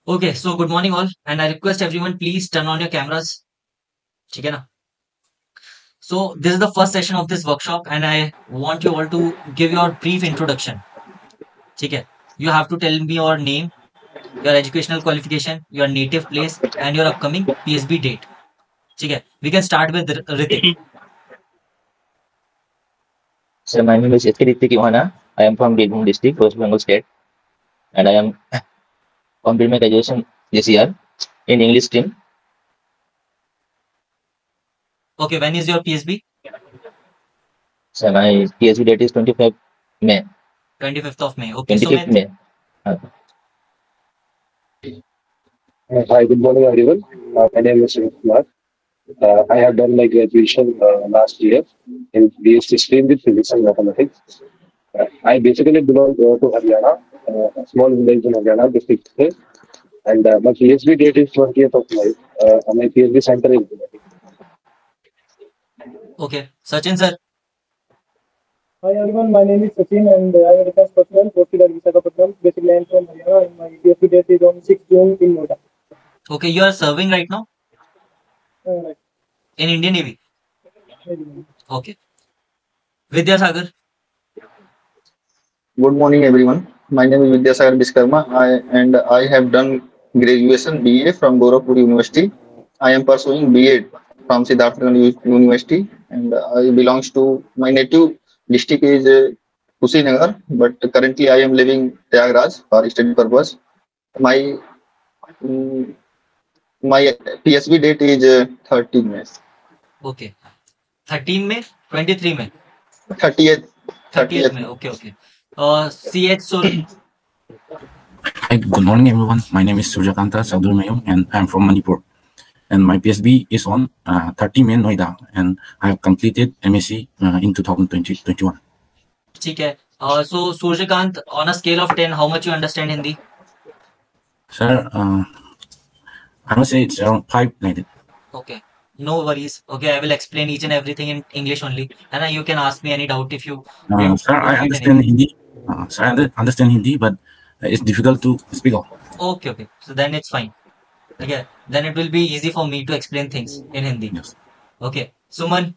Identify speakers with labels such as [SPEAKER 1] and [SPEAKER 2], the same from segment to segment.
[SPEAKER 1] Okay, so good morning all, and I request everyone please turn on your cameras. ठीक है ना? So this is the first session of this workshop, and I want you all to give your brief introduction. ठीक है? You have to tell me your name, your educational qualification, your native place, and your upcoming PSB date. ठीक है? We can start with Ritik.
[SPEAKER 2] So my name is S.K. Ritik Yohana. I am from Birbhum district, West Bengal state, and I am completing my graduation this year in English stream.
[SPEAKER 1] Okay, when is your PSB?
[SPEAKER 2] So my PSB date is 25 May.
[SPEAKER 1] 25th of May. Okay,
[SPEAKER 2] 25th
[SPEAKER 1] Sumit.
[SPEAKER 2] May.
[SPEAKER 3] Hi, good morning, everyone. My name is Sumit Kumar. I have done my graduation last year in BSc stream with physics and mathematics. I basically belong to Haryana, a small village in Haryana, district, and my PhD date is 20th of May. My PhD center is.
[SPEAKER 1] Okay, Sachin sir.
[SPEAKER 4] Hi everyone, my name is Sachin and I am a defense personnel posted at Visakhapatnam. Basically, I am from Haryana and my PhD date is on 6 June in Noida.
[SPEAKER 1] Okay, you are serving right now
[SPEAKER 4] Right.
[SPEAKER 1] in Indian Navy.
[SPEAKER 4] Maybe.
[SPEAKER 1] Okay. Vidyasagar.
[SPEAKER 5] Good morning, everyone. My name is Vidyasagar Biskarma. I have done graduation BA from Gorakhpur University. I am pursuing BEd from Siddharth University, and I belongs to my native district is Kushinagar, but currently I am living Prayagraj for study purpose. My mm, my PSB date is 13 May.
[SPEAKER 1] Okay. 13 May, 23 May.
[SPEAKER 5] 30th.
[SPEAKER 1] 30th May. Okay. CH Suri.
[SPEAKER 6] Hi, good morning, everyone. My name is Surjakanta Saudurmayom, and I'm from Manipur. And my PSB is on 30 May Noida, and I have completed MSc in 2021.
[SPEAKER 1] ठीक है. So Surjakant, on a scale of 10, how much you understand Hindi?
[SPEAKER 6] Sir, I must say it's around 5 like that.
[SPEAKER 1] Okay. No worries. Okay, I will explain each and everything in English only, and you can ask me any doubt if you.
[SPEAKER 6] Sir, I understand Hindi. Sir, I understand Hindi, but it's difficult to speak out.
[SPEAKER 1] Okay. So then it's fine. Okay. Then it will be easy for me to explain things in Hindi.
[SPEAKER 6] Yes.
[SPEAKER 1] Okay. Suman.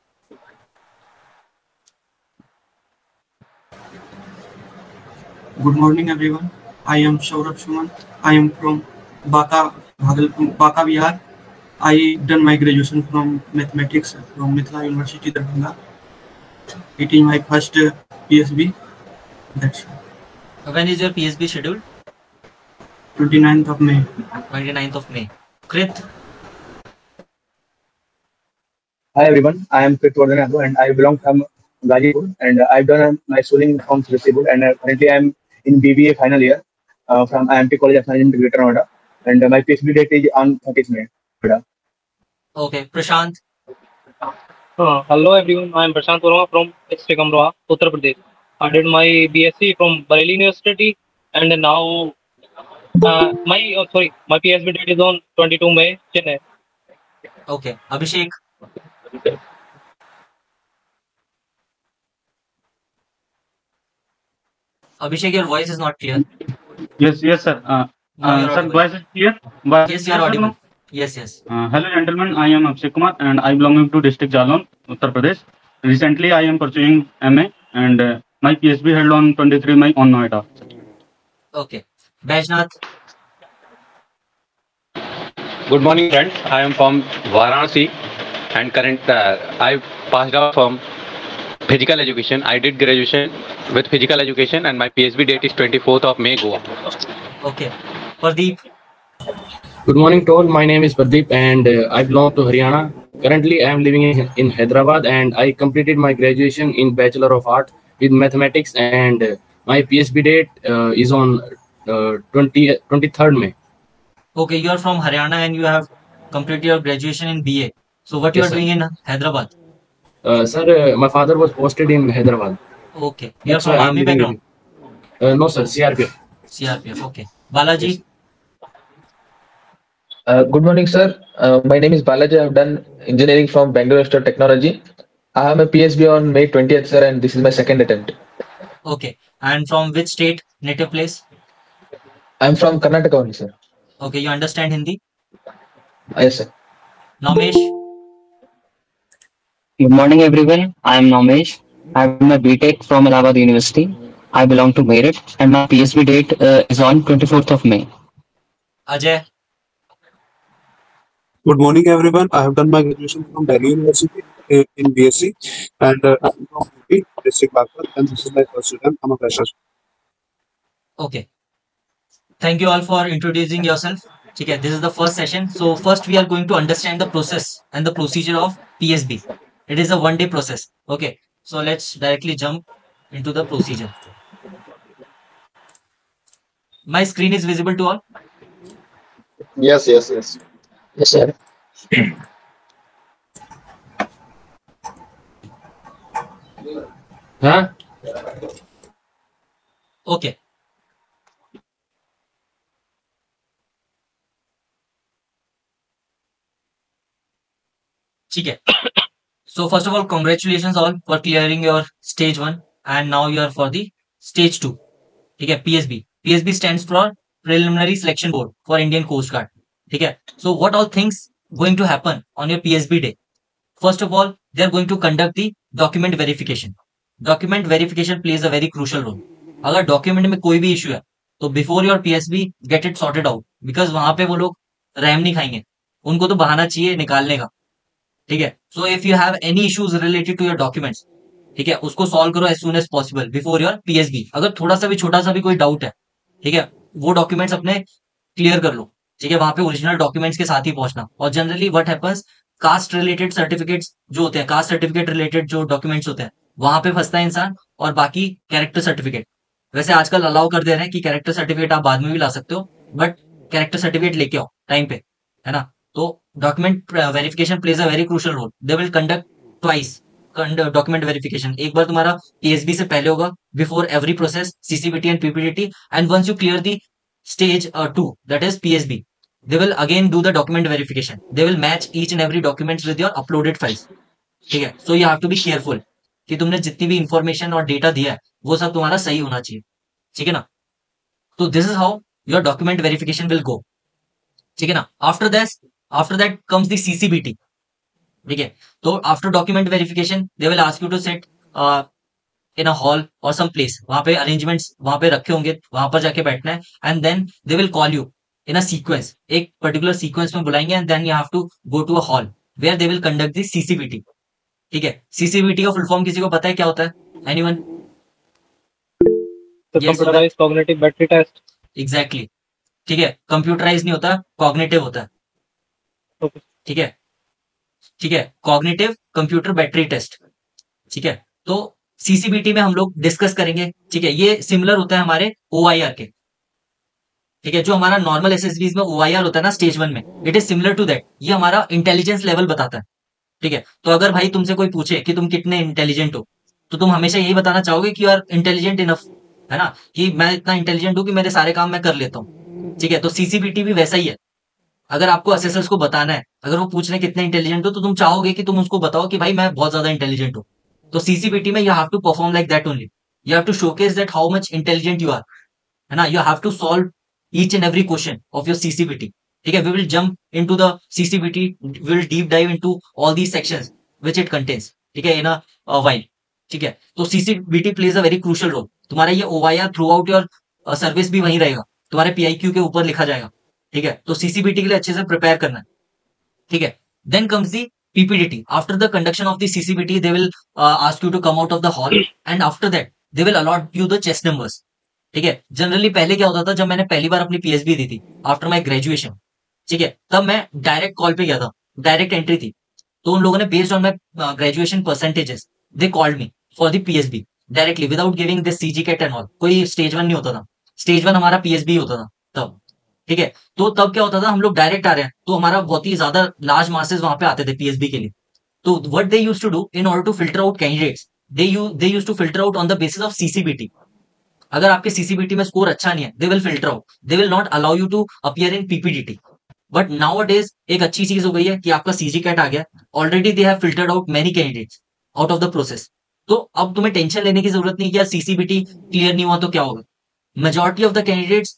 [SPEAKER 7] Good morning, everyone. I am Shaurabh Suman. I am from Baka, Bihar. I done my graduation from mathematics from Mithila University, Darbhanga. It is my first PSB. That's all.
[SPEAKER 1] When is your PSB scheduled?
[SPEAKER 7] 29th of May.
[SPEAKER 1] 29th of May. Krit.
[SPEAKER 8] Hi everyone, I am Krit Vardhanadu and I belong from Gazipur and I've done my schooling from Srisibur and currently I am in BBA final year from IMT College of Management, Greater Noida, and my PhD date is on 30th May.
[SPEAKER 1] Okay, Prashant.
[SPEAKER 9] Hello everyone, I am Prashant Verma from district Amroha, Uttar Pradesh. I did my BSc from Bareilly University, and now my PhD date is on 22 May, Chennai.
[SPEAKER 1] Okay, Abhishek. Abhishek, your voice is not clear.
[SPEAKER 10] Yes, sir. Sir, voice is clear?
[SPEAKER 1] Yes, you are audible. Yes.
[SPEAKER 10] Hello, gentlemen. I am Abhishek Kumar and I belong to district Jalon, Uttar Pradesh. Recently, I am pursuing MA and my PhD held on 23 May on Noida.
[SPEAKER 1] Okay. Baijnath.
[SPEAKER 11] Good morning, friends. I am from Varanasi and I passed out from physical education. I did graduation with physical education and my PhD date is 24th of May, Goa.
[SPEAKER 1] Okay. Pradeep.
[SPEAKER 12] Good morning to all. My name is Pradeep and I belong to Haryana. Currently, I am living in Hyderabad and I completed my graduation in Bachelor of Art with Mathematics and my PhD date is on 23rd May.
[SPEAKER 1] Okay, you are from Haryana and you have completed your graduation in BA. So what you are doing in Hyderabad?
[SPEAKER 12] Sir, my father was posted in Hyderabad.
[SPEAKER 1] Okay. You are from army background?
[SPEAKER 12] No, sir. CRPF.
[SPEAKER 1] CRPF. Okay. Balaji.
[SPEAKER 2] Good morning, sir. My name is Balaji. I've done engineering from Bangalore Institute of Technology. I have a PhD on May 20th, sir, and this is my second attempt.
[SPEAKER 1] Okay. And from which state, native place?
[SPEAKER 2] I'm from Karnataka only, sir.
[SPEAKER 1] Okay, you understand Hindi?
[SPEAKER 2] Yes, sir.
[SPEAKER 1] Namesh?
[SPEAKER 13] Good morning, everyone. I am Namesh. I have my BTech from Allahabad University. I belong to Meerut, and my PSB date is on 24th of May.
[SPEAKER 1] Ajay?
[SPEAKER 14] Good morning, everyone. I have done my graduation from Delhi University in BSc, and I'm from UP, District Bagpat, and this is my first attempt. I'm a fresher.
[SPEAKER 1] Okay. Thank you all for introducing yourself. Okay, this is the first session. So first we are going to understand the process and the procedure of PSB. It is a one-day process. Okay, so let's directly jump into the procedure. My screen is visible to all?
[SPEAKER 5] Yes.
[SPEAKER 2] Yes, sir.
[SPEAKER 12] Huh?
[SPEAKER 1] Okay. ठीक है. So first of all, congratulations all for clearing your stage 1 and now you are for the stage 2. ठीक है, PSB. PSB stands for Preliminary Selection Board for Indian Coast Guard. ठीक है. So what all things going to happen on your PSB day? First of all, they are going to conduct the document verification. Document verification plays a very crucial role. अगर document में कोई भी issue है तो before your PSB get it sorted out, because वहां पे वो लोग रैम नहीं खाएंगे, उनको तो बहाना चाहिए निकालने का. ठीक है. So if you have any issues related to your documents, ठीक है, उसको सॉल्व करो as soon as possible before your PSB. अगर थोड़ा सा भी छोटा सा भी कोई डाउट है, ठीक है, वो डॉक्यूमेंट्स अपने क्लियर कर लो. ठीक है, वहां पे ओरिजिनल डॉक्यूमेंट्स के साथ ही पहुंचना. और generally what happens, caste related certificates जो होते हैं, कास्ट सर्टिफिकेट रिलेटेड जो डॉक्यूमेंट्स होते हैं वहां पे फंसता है इंसान. और बाकी कैरेक्टर सर्टिफिकेट, वैसे आजकल अलाउ कर दे रहे हैं कि कैरेक्टर सर्टिफिकेट आप बाद में भी ला सकते हो, बट कैरेक्टर सर्टिफिकेट लेके आओ टाइम पे, है ना. तो document verification plays a very crucial role. They will conduct twice document verification. एक बार तुम्हारा PSB से पहले होगा before every process, CCBT and PPDT. And once you clear the stage 2, that is PSB, they will again do the document verification. They will match each and every documents with your uploaded files. ठीक है. So you have to be careful कि तुमने जितनी भी information और data दिया है वो सब तुम्हारा सही होना चाहिए. ठीक है ना. तो this is how your document verification will go. ठीक है ना. After that comes the CCBT. ठीक है. तो after document verification they will ask you to sit in a hall और सम प्लेस. वहां पे अरेंजमेंट्स वहां पे रखे होंगे, वहां पर जाके बैठना है. And then they will call you in a sequence, एक पर्टिकुलर सीक्वेंस में बुलाएंगे. And then you have to go to a hall where they will conduct the CCBT. ठीक है. CCBT का फुल फॉर्म किसी को पता है क्या होता है? Anyone?
[SPEAKER 9] Computerized cognitive battery test.
[SPEAKER 1] Exactly. ठीक है. कंप्यूटराइज नहीं होता, कॉग्निटिव होता है.
[SPEAKER 9] Okay.
[SPEAKER 1] ठीक है. ठीक है. Cognitive computer battery test. ठीक है. तो CCBT में हम लोग डिस्कस करेंगे. ठीक है. ये सिमिलर होता है हमारे OIR के. ठीक है. जो हमारा नॉर्मल SSBs में OIR होता है ना स्टेज 1 में, it is similar to that. ये हमारा इंटेलिजेंस लेवल बताता है. ठीक है. तो अगर भाई तुमसे कोई पूछे कि तुम कितने इंटेलिजेंट हो, तो तुम हमेशा यही बताना चाहोगे कि यू आर इंटेलिजेंट इनफ, है ना, कि मैं इतना इंटेलिजेंट हूं कि मेरे सारे काम मैं कर लेता हूँ. ठीक है. तो CCBT भी वैसा ही है. अगर आपको असेसर्स को बताना है, अगर वो पूछ रहे कितने इंटेलिजेंट हो, तो तुम चाहोगे कि तुम उसको बताओ कि भाई मैं बहुत ज्यादा इंटेलिजेंट हूँ. तो CCBT में you have to perform like that only. You have to showcase that how much intelligent you are, है ना. You have to solve each and every question of your CCBT. ठीक है. We will jump into the CCBT, we will deep dive into all these sections which it contains. ठीक है. In a while. ठीक है. तो CCBT plays a very crucial role. तुम्हारा ये OIR through out your service भी वहीं रहेगा, तुम्हारे PIQ के ऊपर लिखा जाएगा. ठीक है. तो CCBT के लिए अच्छे से प्रिपेयर करना है. ठीक है. Then comes the PPDT. After the conduction of the CCBT they will ask you to come out of the hall and after that they will allot you the chest numbers. ठीक है. Generally पहले क्या होता था, जब मैंने पहली बार अपनी PSB दी थी आफ्टर माई ग्रेजुएशन, ठीक है, तब मैं डायरेक्ट कॉल पे गया था, डायरेक्ट एंट्री थी. तो उन लोगों ने based on my graduation percentages they called me for the PSB directly without giving this CGCAT and all. कोई स्टेज 1 नहीं होता था. स्टेज 1 हमारा PSB होता था तब. ठीक है. तो तब क्या होता था, हम लोग डायरेक्ट आ रहे हैं तो हमारा बहुत ही ज्यादा लार्ज मासेस वहां पे आते थे PSB के लिए. तो what they used to do in order to filter out candidates, they used to filter out on the basis of CCBT. अगर आपके CCBT में स्कोर अच्छा नहीं है, they will filter out, they will not allow you to appear in PPDT. But nowadays एक अच्छी चीज हो गई है कि आपका CGCAT आ गया. Already they have filtered out many candidates out of the process. तो अब तुम्हें टेंशन लेने की जरूरत नहीं कि यार CCBT क्लियर नहीं हुआ तो क्या होगा. Majority of the candidates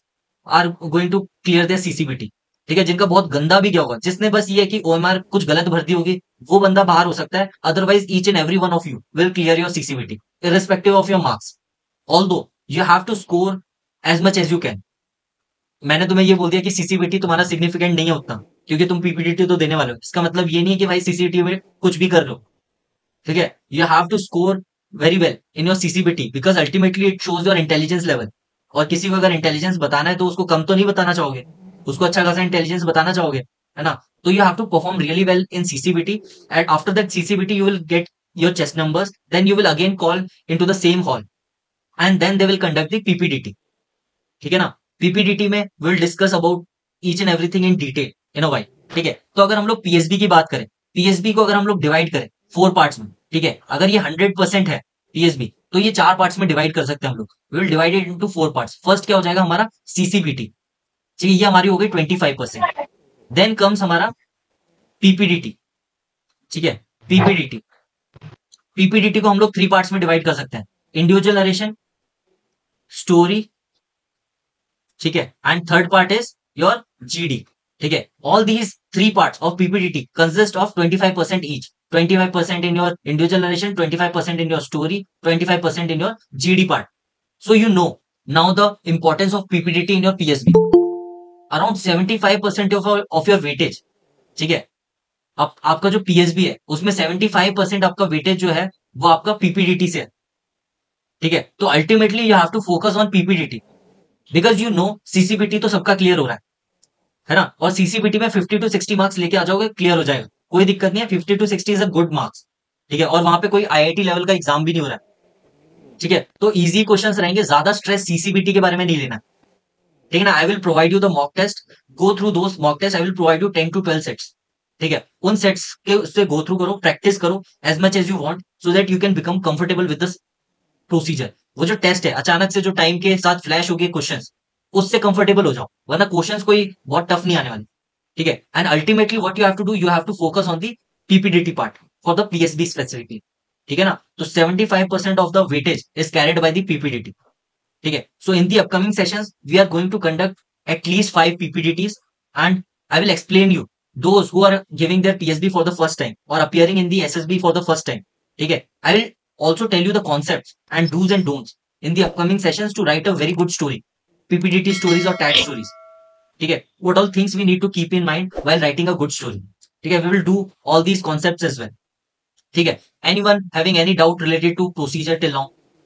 [SPEAKER 1] are going to clear their CCBT, ठीक है, जिनका बहुत गंदा भी गया होगा, जिसने बस ये है कि ओएमआर कुछ गलत भर दी होगी, वो बंदा बाहर हो सकता है, otherwise each and every one of you will clear your CCBT irrespective of your marks, although you have to score as much as you can. मैंने तुम्हें ये बोल दिया कि सीसीबीटी तुम्हारा सिग्निफिकेंट नहीं है उतना, क्योंकि तुम पीपीडीटी तो देने वाले हो, इसका मतलब ये नहीं है कि भाई सीसीबीटी में कुछ भी कर लो, ठीक है, you have to score very well in your CCBT because ultimately it shows your intelligence level. और किसी को अगर इंटेलिजेंस बताना है तो उसको कम तो नहीं बताना चाहोगे, उसको अच्छा खासा इंटेलिजेंस बताना चाहोगे, है ना। तो you have to perform really well in CCBT and after that CCBT you will get your chest numbers, then you will again call into the same hall and then they will conduct the PPDT, ठीक है ना। PPDT में we'll discuss about each and everything in detail in a while, ठीक है। तो अगर हम लोग PSB की बात करें, PSB को अगर हम लोग डिवाइड करें 4 पार्ट्स में, ठीक है, अगर ये 100% है PSB तो ये 4 पार्ट्स में डिवाइड कर सकते हैं हम लोग, we will divide it into 4 parts। First क्या हो जाएगा हमारा CCBT, ठीक है, ये हमारी हो गई 25%। देन कम्स हमारा PPDT, ठीक है, पीपीडीटी को हम लोग 3 पार्ट्स में डिवाइड कर सकते हैं, इंडिविजुअल नरेशन, स्टोरी, ठीक है, and third part is your GD, ठीक है। All these 3 parts of PPDT consist of 25% each, 25% in your individual narration, 25% in your story, 25% in your GD part. So you know now the importance of PPDT in your PSB. Around 75% of your weightage, ठीक है, आपका जो PSB है उसमें 75% आपका weightage जो है वो आपका PPDT से है, ठीक है। तो ultimately you have to focus on PPDT because you know CCBT तो सबका क्लियर हो रहा है ना, और CCBT में 50 to 60 मार्क्स लेके आ जाओगे, क्लियर हो जाएगा, कोई दिक्कत नहीं है। 50 to 60 is a good marks, ठीक है, और वहां पे कोई IIT लेवल का एग्जाम भी नहीं हो रहा है, ठीक है। तो इजी क्वेश्चंस रहेंगे, ज्यादा स्ट्रेस CCBT के बारे में नहीं लेना, ठीक है ना। I will provide you the mock test, go through those mock test, I will provide you 10 to 12 sets, ठीक है, उन सेट्स के उससे गो थ्रू करो, प्रैक्टिस करो as much as you want so that you can become comfortable with this procedure. वो जो test है अचानक से जो टाइम के साथ फ्लैश हो गए क्वेश्चंस, उससे कंफर्टेबल हो जाओ, वरना क्वेश्चंस कोई बहुत टफ नहीं आने वाले, ठीक है। And ultimately what you have to do, you have to focus on the PPDT part for the PSB specifically, ठीक है ना। तो 75% of the weightage is carried by the PPDT, ठीक है। So in the upcoming sessions we are going to conduct at least 5 PPDTs and I will explain you those who are giving their PSB for the first time or appearing in the SSB for the first time, ठीक है। I will also tell you the concepts and do's and don'ts in the upcoming sessions to write a very good story, PPDT stories or TAT stories, ठीक है। What all things we need to keep in mind while writing a good story, ठीक है। We will do all these concepts as well, ठीक है। Anyone having any doubt related to procedure till now?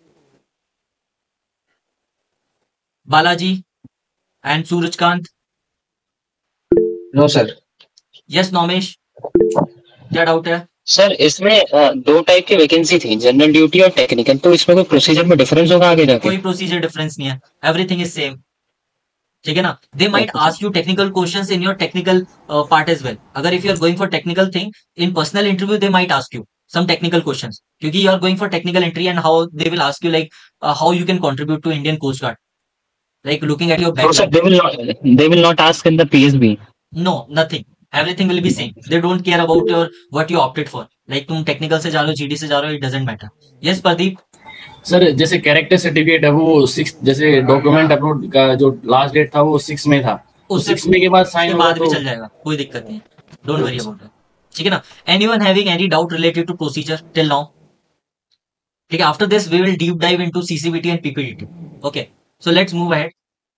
[SPEAKER 1] Balaji and Surajkant?
[SPEAKER 13] No sir.
[SPEAKER 1] Yes Naumesh, क्या doubt है?
[SPEAKER 13] Sir इसमें 2 type की vacancy थी, general duty और टेक्निकल, तो इसमें कोई प्रोसीजर में डिफरेंस होगा आगे जाके?
[SPEAKER 1] कोई प्रोसीजर डिफरेंस नहीं है, एवरीथिंग इज सेम, ठीक है ना। They might ask you technical questions in your technical part as well. अगर if you are going for technical thing in personal interview they might ask you some technical questions, क्योंकि you are going for technical entry and how they will ask you like how you can contribute to Indian Coast Guard, like looking at your background.
[SPEAKER 13] So they will not ask in the PSB.
[SPEAKER 1] No, nothing. Everything will be same. They don't care about your what you opted for. Like तुम technical से जा रहे हो, GD से जा रहे हो, it doesn't matter. Yes Pradeep.
[SPEAKER 12] Sir जैसे कैरेक्टर सर्टिफिकेट है वो 6, जैसे डॉक्यूमेंट अपलोड का जो लास्ट डेट था वो 6 में था, तो 6 में के बाद साइन
[SPEAKER 1] बाद में चल जाएगा, कोई दिक्कत नहीं, डोंट वरी अबाउट इट, ठीक है ना। Anyone having any doubt related to procedure till now? ठीक है, after this we will deep dive into CCBT and PPDT। Okay, so let's move ahead.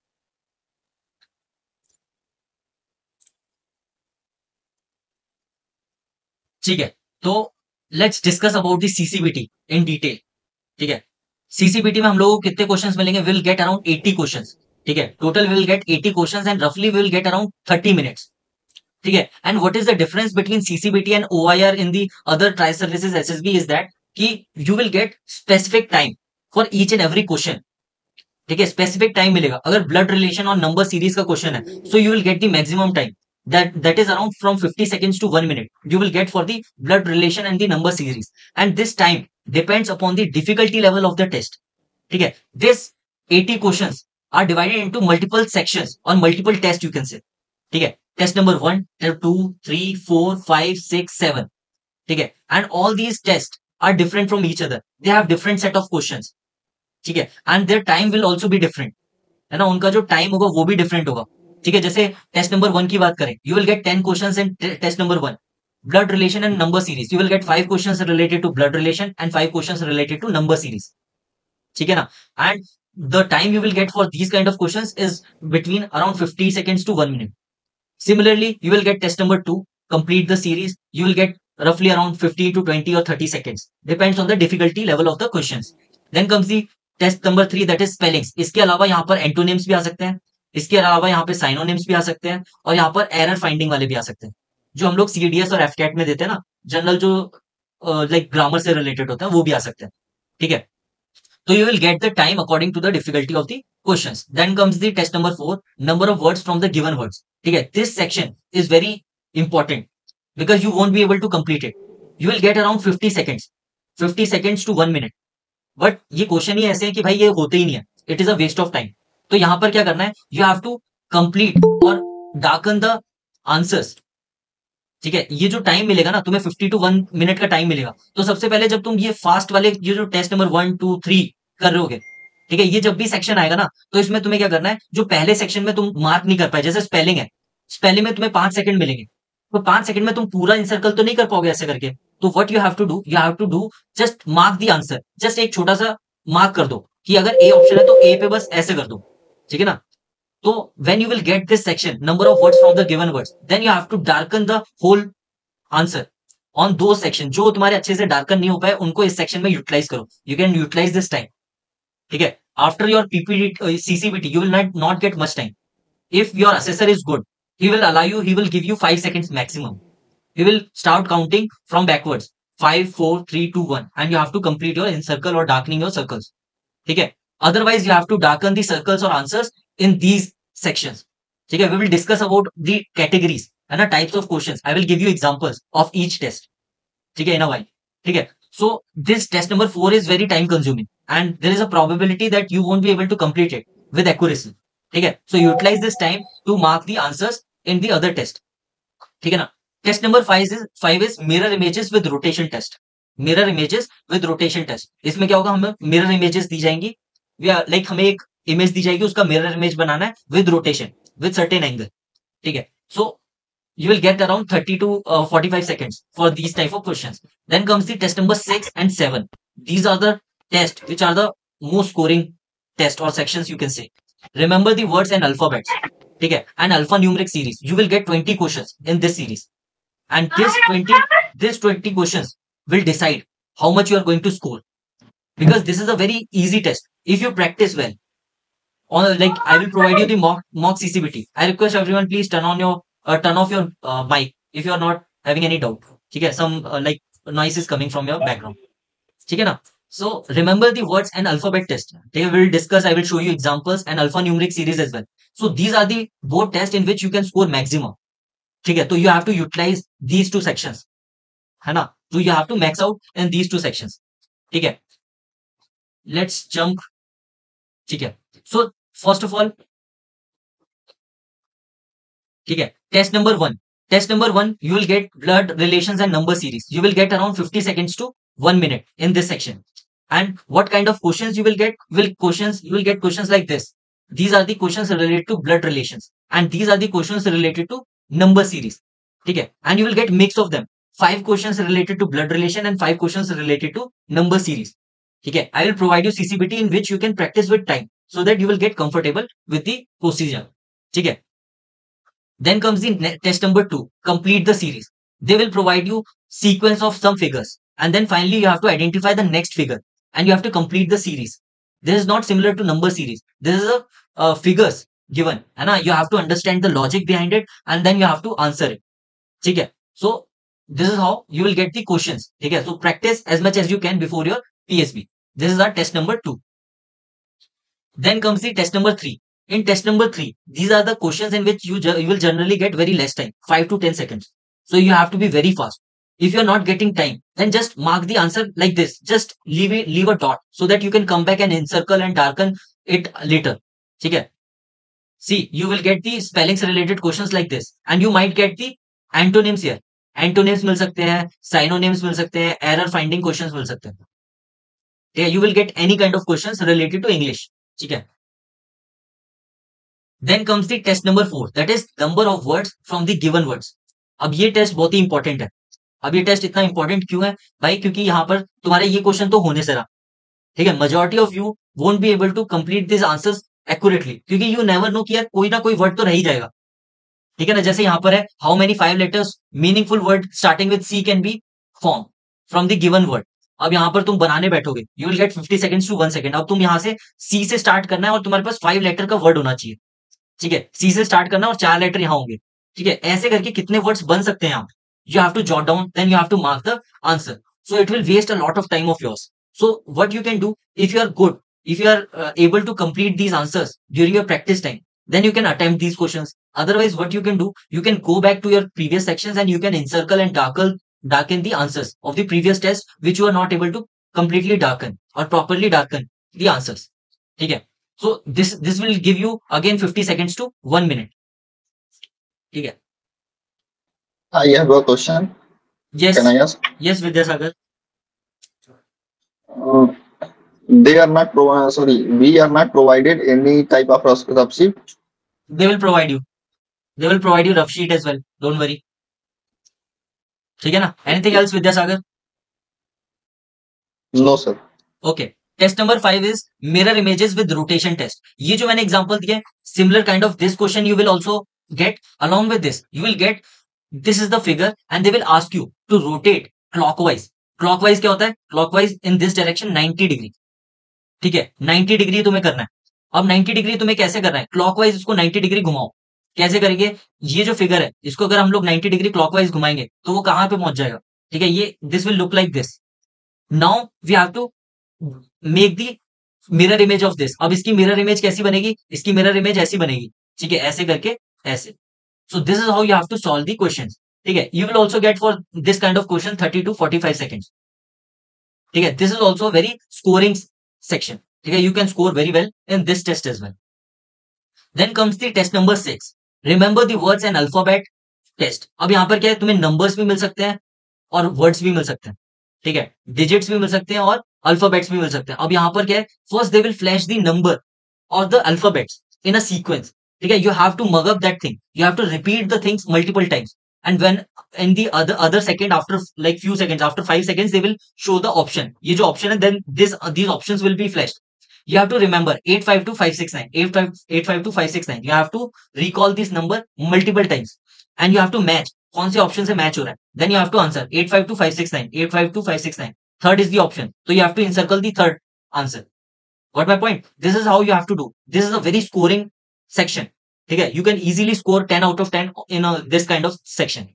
[SPEAKER 1] ठीक है, तो let's discuss about the CCBT in detail, ठीक है। CCBT में हम लोगों को कितने क्वेश्चंस मिलेंगे? विल गेट अराउंड 80 क्वेश्चंस, ठीक है, total will get 80 questions and रफली विल गेट अराउंड 30 मिनट्स, ठीक है। And what is the difference between CCBT and OIR in the other tri services SSB is that कि you will get specific time for each and every question, ठीक है, specific time मिलेगा। अगर blood relation और number series का question है so you will get the maximum time that is around from 50 seconds to 1 minute you will get for the blood relation and the number series, and this time depends upon the difficulty level of the test, ठीक है। this 80 questions are divided into multiple sections or multiple tests you can say, ठीक है। test number 1, 2, 3, 4, 5, 6, 7, ठीक है, and all these tests are different from each other, they have different set of questions, ठीक है, and their time will also be different, है ना, उनका जो टाइम होगा वो भी डिफरेंट होगा। ठीक है, जैसे टेस्ट नंबर 1 की बात करें, you will get 10 questions in test number 1 blood relation and number series. You will get 5 questions related to blood relation and 5 questions related to number series. ठीक है ना, and the time you will get for these kind of questions is between around 50 seconds to 1 minute. Similarly, you will get test number 2, complete the series. You will get roughly around 15 to 20 or 30 seconds. Depends on the difficulty level of the questions. Then comes the test number 3, that is spellings. इसके अलावा यहाँ पर antonyms भी आ सकते हैं, इसके अलावा यहाँ पे साइनोनिम्स भी आ सकते हैं, और यहाँ पर एरर फाइंडिंग वाले भी आ सकते हैं, जो हम लोग सीडीएस और एफकैट में देते हैं ना, जनरल जो लाइक ग्रामर से रिलेटेड होता है वो भी आ सकते हैं। ठीक है, तो you will get the time according to the difficulty of the questions. Then comes the test number 4, number of words from the given words. ठीक है, this section is very important because you won't be able to complete it. You will get around 50 seconds to 1 minute. But ये question ही ऐसे हैं कि भाई ये होते ही नहीं है, it is a waste of time. तो यहाँ पर क्या करना है, यू हैव टू कंप्लीट और डार्कन द आंसर्स। ठीक है, ये जो टाइम मिलेगा ना तुम्हें 50 to 1 मिनट का टाइम मिलेगा। तो सबसे पहले जब तुम ये फास्ट वाले ये जो टेस्ट नंबर 1, 2, 3 कर रहे होगे, ठीक है, ये जब भी सेक्शन आएगा ना तो इसमें तुम्हें क्या करना है, जो पहले सेक्शन में तुम मार्क नहीं कर पाए, जैसे स्पेलिंग है, स्पेलिंग में तुम्हें 5 सेकंड मिलेंगे, तो 5 सेकंड में तुम पूरा इंसर्कल तो नहीं कर पाओगे ऐसे करके। तो what you have to do just mark the answer, just एक छोटा सा मार्क कर दो कि अगर ए ऑप्शन है तो ए पे बस ऐसे कर दो। ठीक है ना, तो when you will get this section, number of words from the given words, then you have to darken the whole answer on those section जो तुम्हारे अच्छे से डार्कन नहीं हो पाए, उनको इस सेक्शन में यूटिलाइज करो। You can utilize this time. ठीक है, after your PPT CCBT you will not get much time. If your assessor is good, he will allow you, he will give you 5 seconds maximum. He will start counting from backwards, 5, 4, 3, 2, 1, and you have to complete your encircle or darkening your circles. ठीक है, otherwise you have to darken the circles or answers in these sections. ठीक है, we will discuss about the categories and the types of questions. I will give you examples of each test. ठीक है, in a while. ठीक है, so this test number 4 is very time consuming and there is a probability that you won't be able to complete it with accuracy. ठीक है, so utilize this time to mark the answers in the other test. ठीक है ना, test number 5 is mirror images with rotation test. Mirror images with rotation test. इसमें क्या होगा, हमें mirror images दी जाएंगी, लाइक हमें एक इमेज दी जाएगी, उसका mirror image बनाना है with rotation, with certain angle. ठीक है, so you will get around 30 to 45 seconds for these type of questions. Then comes the test number 6 and 7. These are the tests which are the most scoring test or sections you can say. Remember the words and alphabets. ठीक है, and alphanumeric series. You will get 20 questions in this series, and this 20 questions will decide how much you are going to score, because this is a very easy test if you practice well. Or like I will provide you the mock CCBT. I request everyone please turn off your mic if you are not having any doubt. ठीक है, some like noise is coming from your background. ठीक है ना, so remember the words and alphabet test. They will discuss. I will show you examples and alphanumeric series as well. So these are the both tests in which you can score maximum. ठीक है, तो you have to utilize these two sections, है ना, so you have to max out in these two sections. ठीक है, let's jump. ठीक है, so first of all, ठीक है, test number 1, you will get blood relations and number series. You will get around 50 seconds to 1 minute in this section. And what kind of questions you will get? You will get questions like this. These are the questions related to blood relations, and these are the questions related to number series. ठीक है, and you will get mix of them. 5 questions related to blood relation and 5 questions related to number series. ठीक है, I will provide you CCBT in which you can practice with time so that you will get comfortable with the procedure. ठीक है, then comes the test number 2, complete the series. They will provide you sequence of some figures, and then finally you have to identify the next figure and you have to complete the series. This is not similar to number series. This is a figures given, है ना, you have to understand the logic behind it and then you have to answer it. ठीक है, so this is how you will get the questions. ठीक है, so practice as much as you can before your PSB. This is our test number 2. Then comes the test number 3. In test number 3, these are the questions in which you will generally get very less time, 5 to 10 seconds. So you have to be very fast. If you are not getting time, then just mark the answer like this. Just leave a dot so that you can come back and encircle and darken it later. ठीक है, see, you will get the spellings related questions like this, and you might get the antonyms here. Antonyms मिल सकते हैं, synonyms मिल सकते हैं, error finding questions मिल सकते हैं. Yeah, you will get any kind of questions related to English. ठीक है, then comes the test number 4, that is number of words from the given words. अब ये टेस्ट बहुत ही इंपॉर्टेंट है। अब ये टेस्ट इतना इंपॉर्टेंट क्यों है भाई? क्योंकि यहाँ पर तुम्हारे ये क्वेश्चन तो होने से रहा, ठीक है। Majority of you won't be able to complete this answers accurately, क्योंकि यू नेवर नो कि यार कोई ना कोई वर्ड तो रह ही जाएगा, ठीक है ना। जैसे यहाँ पर है, how many 5 letters meaningful word starting with C can be form from the given word. अब यहाँ पर तुम बनाने बैठोगे, you will get 50 seconds to 1 second. अब तुम यहाँ से सी से स्टार्ट करना है और तुम्हारे पास 5 लेटर का वर्ड होना चाहिए, ठीक है। सी से स्टार्ट करना और 4 लेटर यहाँ होंगे, ठीक है। ऐसे करके कितने वर्ड्स बन सकते हैं यहाँ? You have to jot down, then you have to mark the answer, so it will waste a lot of time of yours. So what you can do, if you are good, if you are able to complete these answers during your practice time, then you can attempt these questions. Otherwise, what you can do, you can go back to your previous sections and you can encircle and darken the answers of the previous test, which you are not able to completely darken or properly darken the answers. ठीक है? So this will give you again 50 seconds to 1 minute. ठीक है?
[SPEAKER 5] I have a question.
[SPEAKER 1] Yes.
[SPEAKER 5] Can I ask?
[SPEAKER 1] Yes, Vidyasagar.
[SPEAKER 5] They are not we are not provided any type of rough sheet.
[SPEAKER 1] They will provide you. They will provide you rough sheet as well. Don't worry. ठीक है ना? Anything else, Vidyasagar?
[SPEAKER 5] No, sir.
[SPEAKER 1] Okay. Test number 5 is mirror images with rotation test. ये जो मैंने example दिया, similar kind of this question you will also get. Along with this, you will get, this is the figure and they will ask you to rotate clockwise. Clockwise क्या होता है? Clockwise in this direction 90 degree, ठीक है। 90 degree तुम्हें करना है। अब 90 degree तुम्हें कैसे करना है? क्लॉकवाइज इसको 90 डिग्री घुमाओ। कैसे करेंगे? ये जो फिगर है इसको अगर हम लोग 90 डिग्री क्लॉकवाइज घुमाएंगे तो वो कहां पे पहुंच जाएगा? ठीक है, ये this will look like this. Now we have to make the mirror image of this. अब इसकी मिरर इमेज कैसी बनेगी? इसकी मिरर इमेज ऐसी बनेगी, ठीक है, ऐसे करके ऐसे। So this is how you have to solve the questions, ठीक है। You will also get for this kind of question 30 to 45 seconds, ठीक है। This is also very scoring section, ठीक है। You can score very well in this test as well. Then comes the test number 6, remember the words and alphabet test. अब यहाँ पर क्या है, तुम्हें नंबर्स भी मिल सकते हैं और वर्ड्स भी मिल सकते हैं, ठीक है। डिजिट्स भी मिल सकते हैं और अल्फाबेट्स भी मिल सकते हैं। अब यहाँ पर क्या है, first they will flash the number और the alphabets in a sequence, ठीक है। You have to mug up that thing, you have to repeat the things multiple times, and when in the other second, after like few seconds, after 5 seconds, they will show the option. ये जो option है, then these options will be flashed. You have to remember 852569, 852569. You have to recall this number multiple times and you have to match कौन से option से match हो रहा है, then you have to answer 852569, 852569. Third is the option, so you have to encircle the third answer. Got my point? This is how you have to do. This is a very scoring section, ठीक है। You can easily score 10 out of 10 in this kind of section,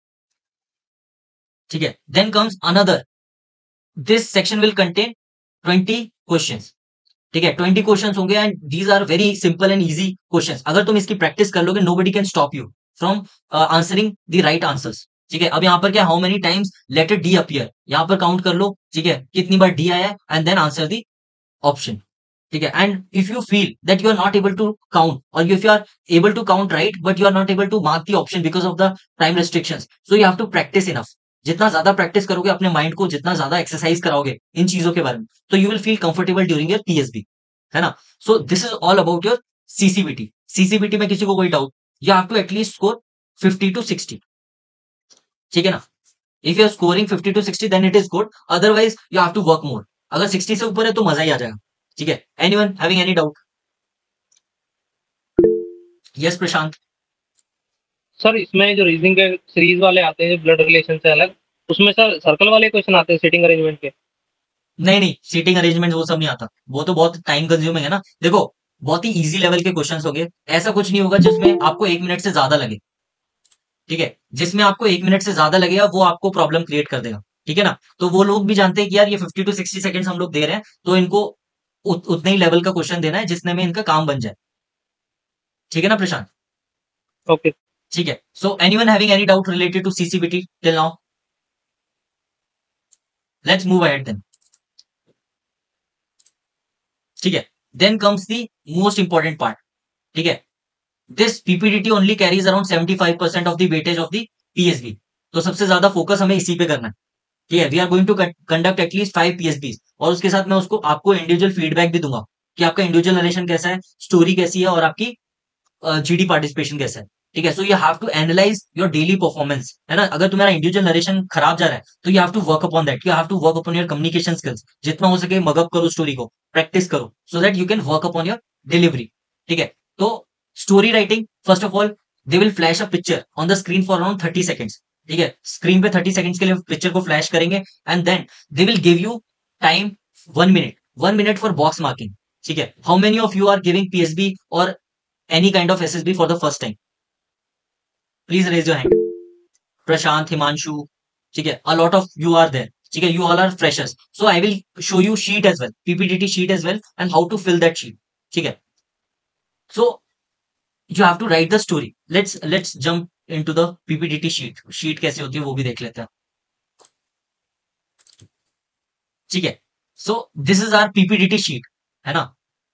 [SPEAKER 1] ठीक है। Then comes another, this section will contain 20 questions, ठीक है। 20 questions होंगे and these are very simple and easy questions. अगर तुम इसकी प्रैक्टिस कर लोगे, nobody can stop you from answering the right answers, ठीक है। अब यहाँ पर क्या, how many times letter D appear, यहाँ पर काउंट कर लो, ठीक है, कितनी बार डी आया है and then answer the option, ठीक है। And if you feel that you are not able to count और if you are able to count right but you are not able to mark the option because of the time restrictions, so you have to practice enough. जितना ज्यादा practice करोगे अपने mind को, जितना ज्यादा exercise कराओगे इन चीजों के बारे में, तो you will feel comfortable during your PSB, है ना। So this is all about your CCBT. CCBT में किसी को कोई doubt, you have to at least score 50 to 60, ठीक है ना। If you are scoring 50 to 60 then it is good, otherwise you have to work more. अगर 60 से ऊपर है तो मजा ही आ जाएगा, ठीक है। Anyone having any doubt? Yes Prashant.
[SPEAKER 9] Sir इसमें जो रीजनिंग के सीरीज वाले आते हैं ब्लड रिलेशन से अलग, उसमें सर सर्कल वाले क्वेश्चन आते हैं सीटिंग अरेंजमेंट के?
[SPEAKER 1] नहीं, सीटिंग अरेंजमेंट वो सब नहीं आता, वो तो बहुत टाइम कंज्यूमिंग है ना। देखो बहुत ही इजी लेवल के क्वेश्चंस होंगे, ऐसा कुछ नहीं होगा जिसमें आपको 1 मिनट से ज्यादा लगे, ठीक है। जिसमें आपको 1 मिनट से ज्यादा लगेगा वो आपको प्रॉब्लम क्रिएट कर देगा, ठीक है ना। तो वो लोग भी जानते हैं कि यार ये 50 to 60 सेकंड्स हम लोग दे रहे हैं, तो इनको उतने ही लेवल का क्वेश्चन देना है जिसने में इनका काम बन जाए, ठीक है ना प्रशांत?
[SPEAKER 9] ओके,
[SPEAKER 1] ठीक है। So anyone having any doubt related to CCBT till now? Let's move ahead then, ठीक है। Then comes the most important part, ठीक है। This PPDT only carries around 75% of the weightage of the PSB, तो सबसे ज्यादा focus हमें इसी पे करना है, ठीक है। We are going to conduct at least 5 PSB और उसके साथ मैं उसको आपको इंडिविजुअल फीडबैक भी दूंगा कि आपका इंडिविजुअल नरेशन कैसा है, स्टोरी कैसी है और आपकी जीडी पार्टिसिपेशन कैसा है, ठीक है। So you have to analyze your daily performance, है ना। अगर तुम्हारा इंडिविजुअल नरेशन खराब जा रहा है तो you have to work upon that, you have to work upon your communication skills, जितना हो सके मगअप करो स्टोरी को, प्रैक्टिस करो, so that you can work upon your delivery, ठीक है। तो story writing, first of all they will flash a picture on the screen for around 30 seconds, ठीक है। स्क्रीन पे 30 सेकंड्स के लिए पिक्चर को फ्लैश करेंगे and then they will give you time 1 minute for box marking, ठीक है। How many of you are giving PSB और any kind of SSB for the first time? Please raise your hand. Prashant, Himanshu, ठीक है, a lot of you are there, ठीक है, you all are freshers. So I will show you sheet as well, PPTT sheet as well, and how to fill that sheet, ठीक है। सो you have to write the story. Let's jump into the PPTT sheet कैसे होती है वो भी देख लेते हैं, ठीक है। So this is our PPTT sheet, है ना।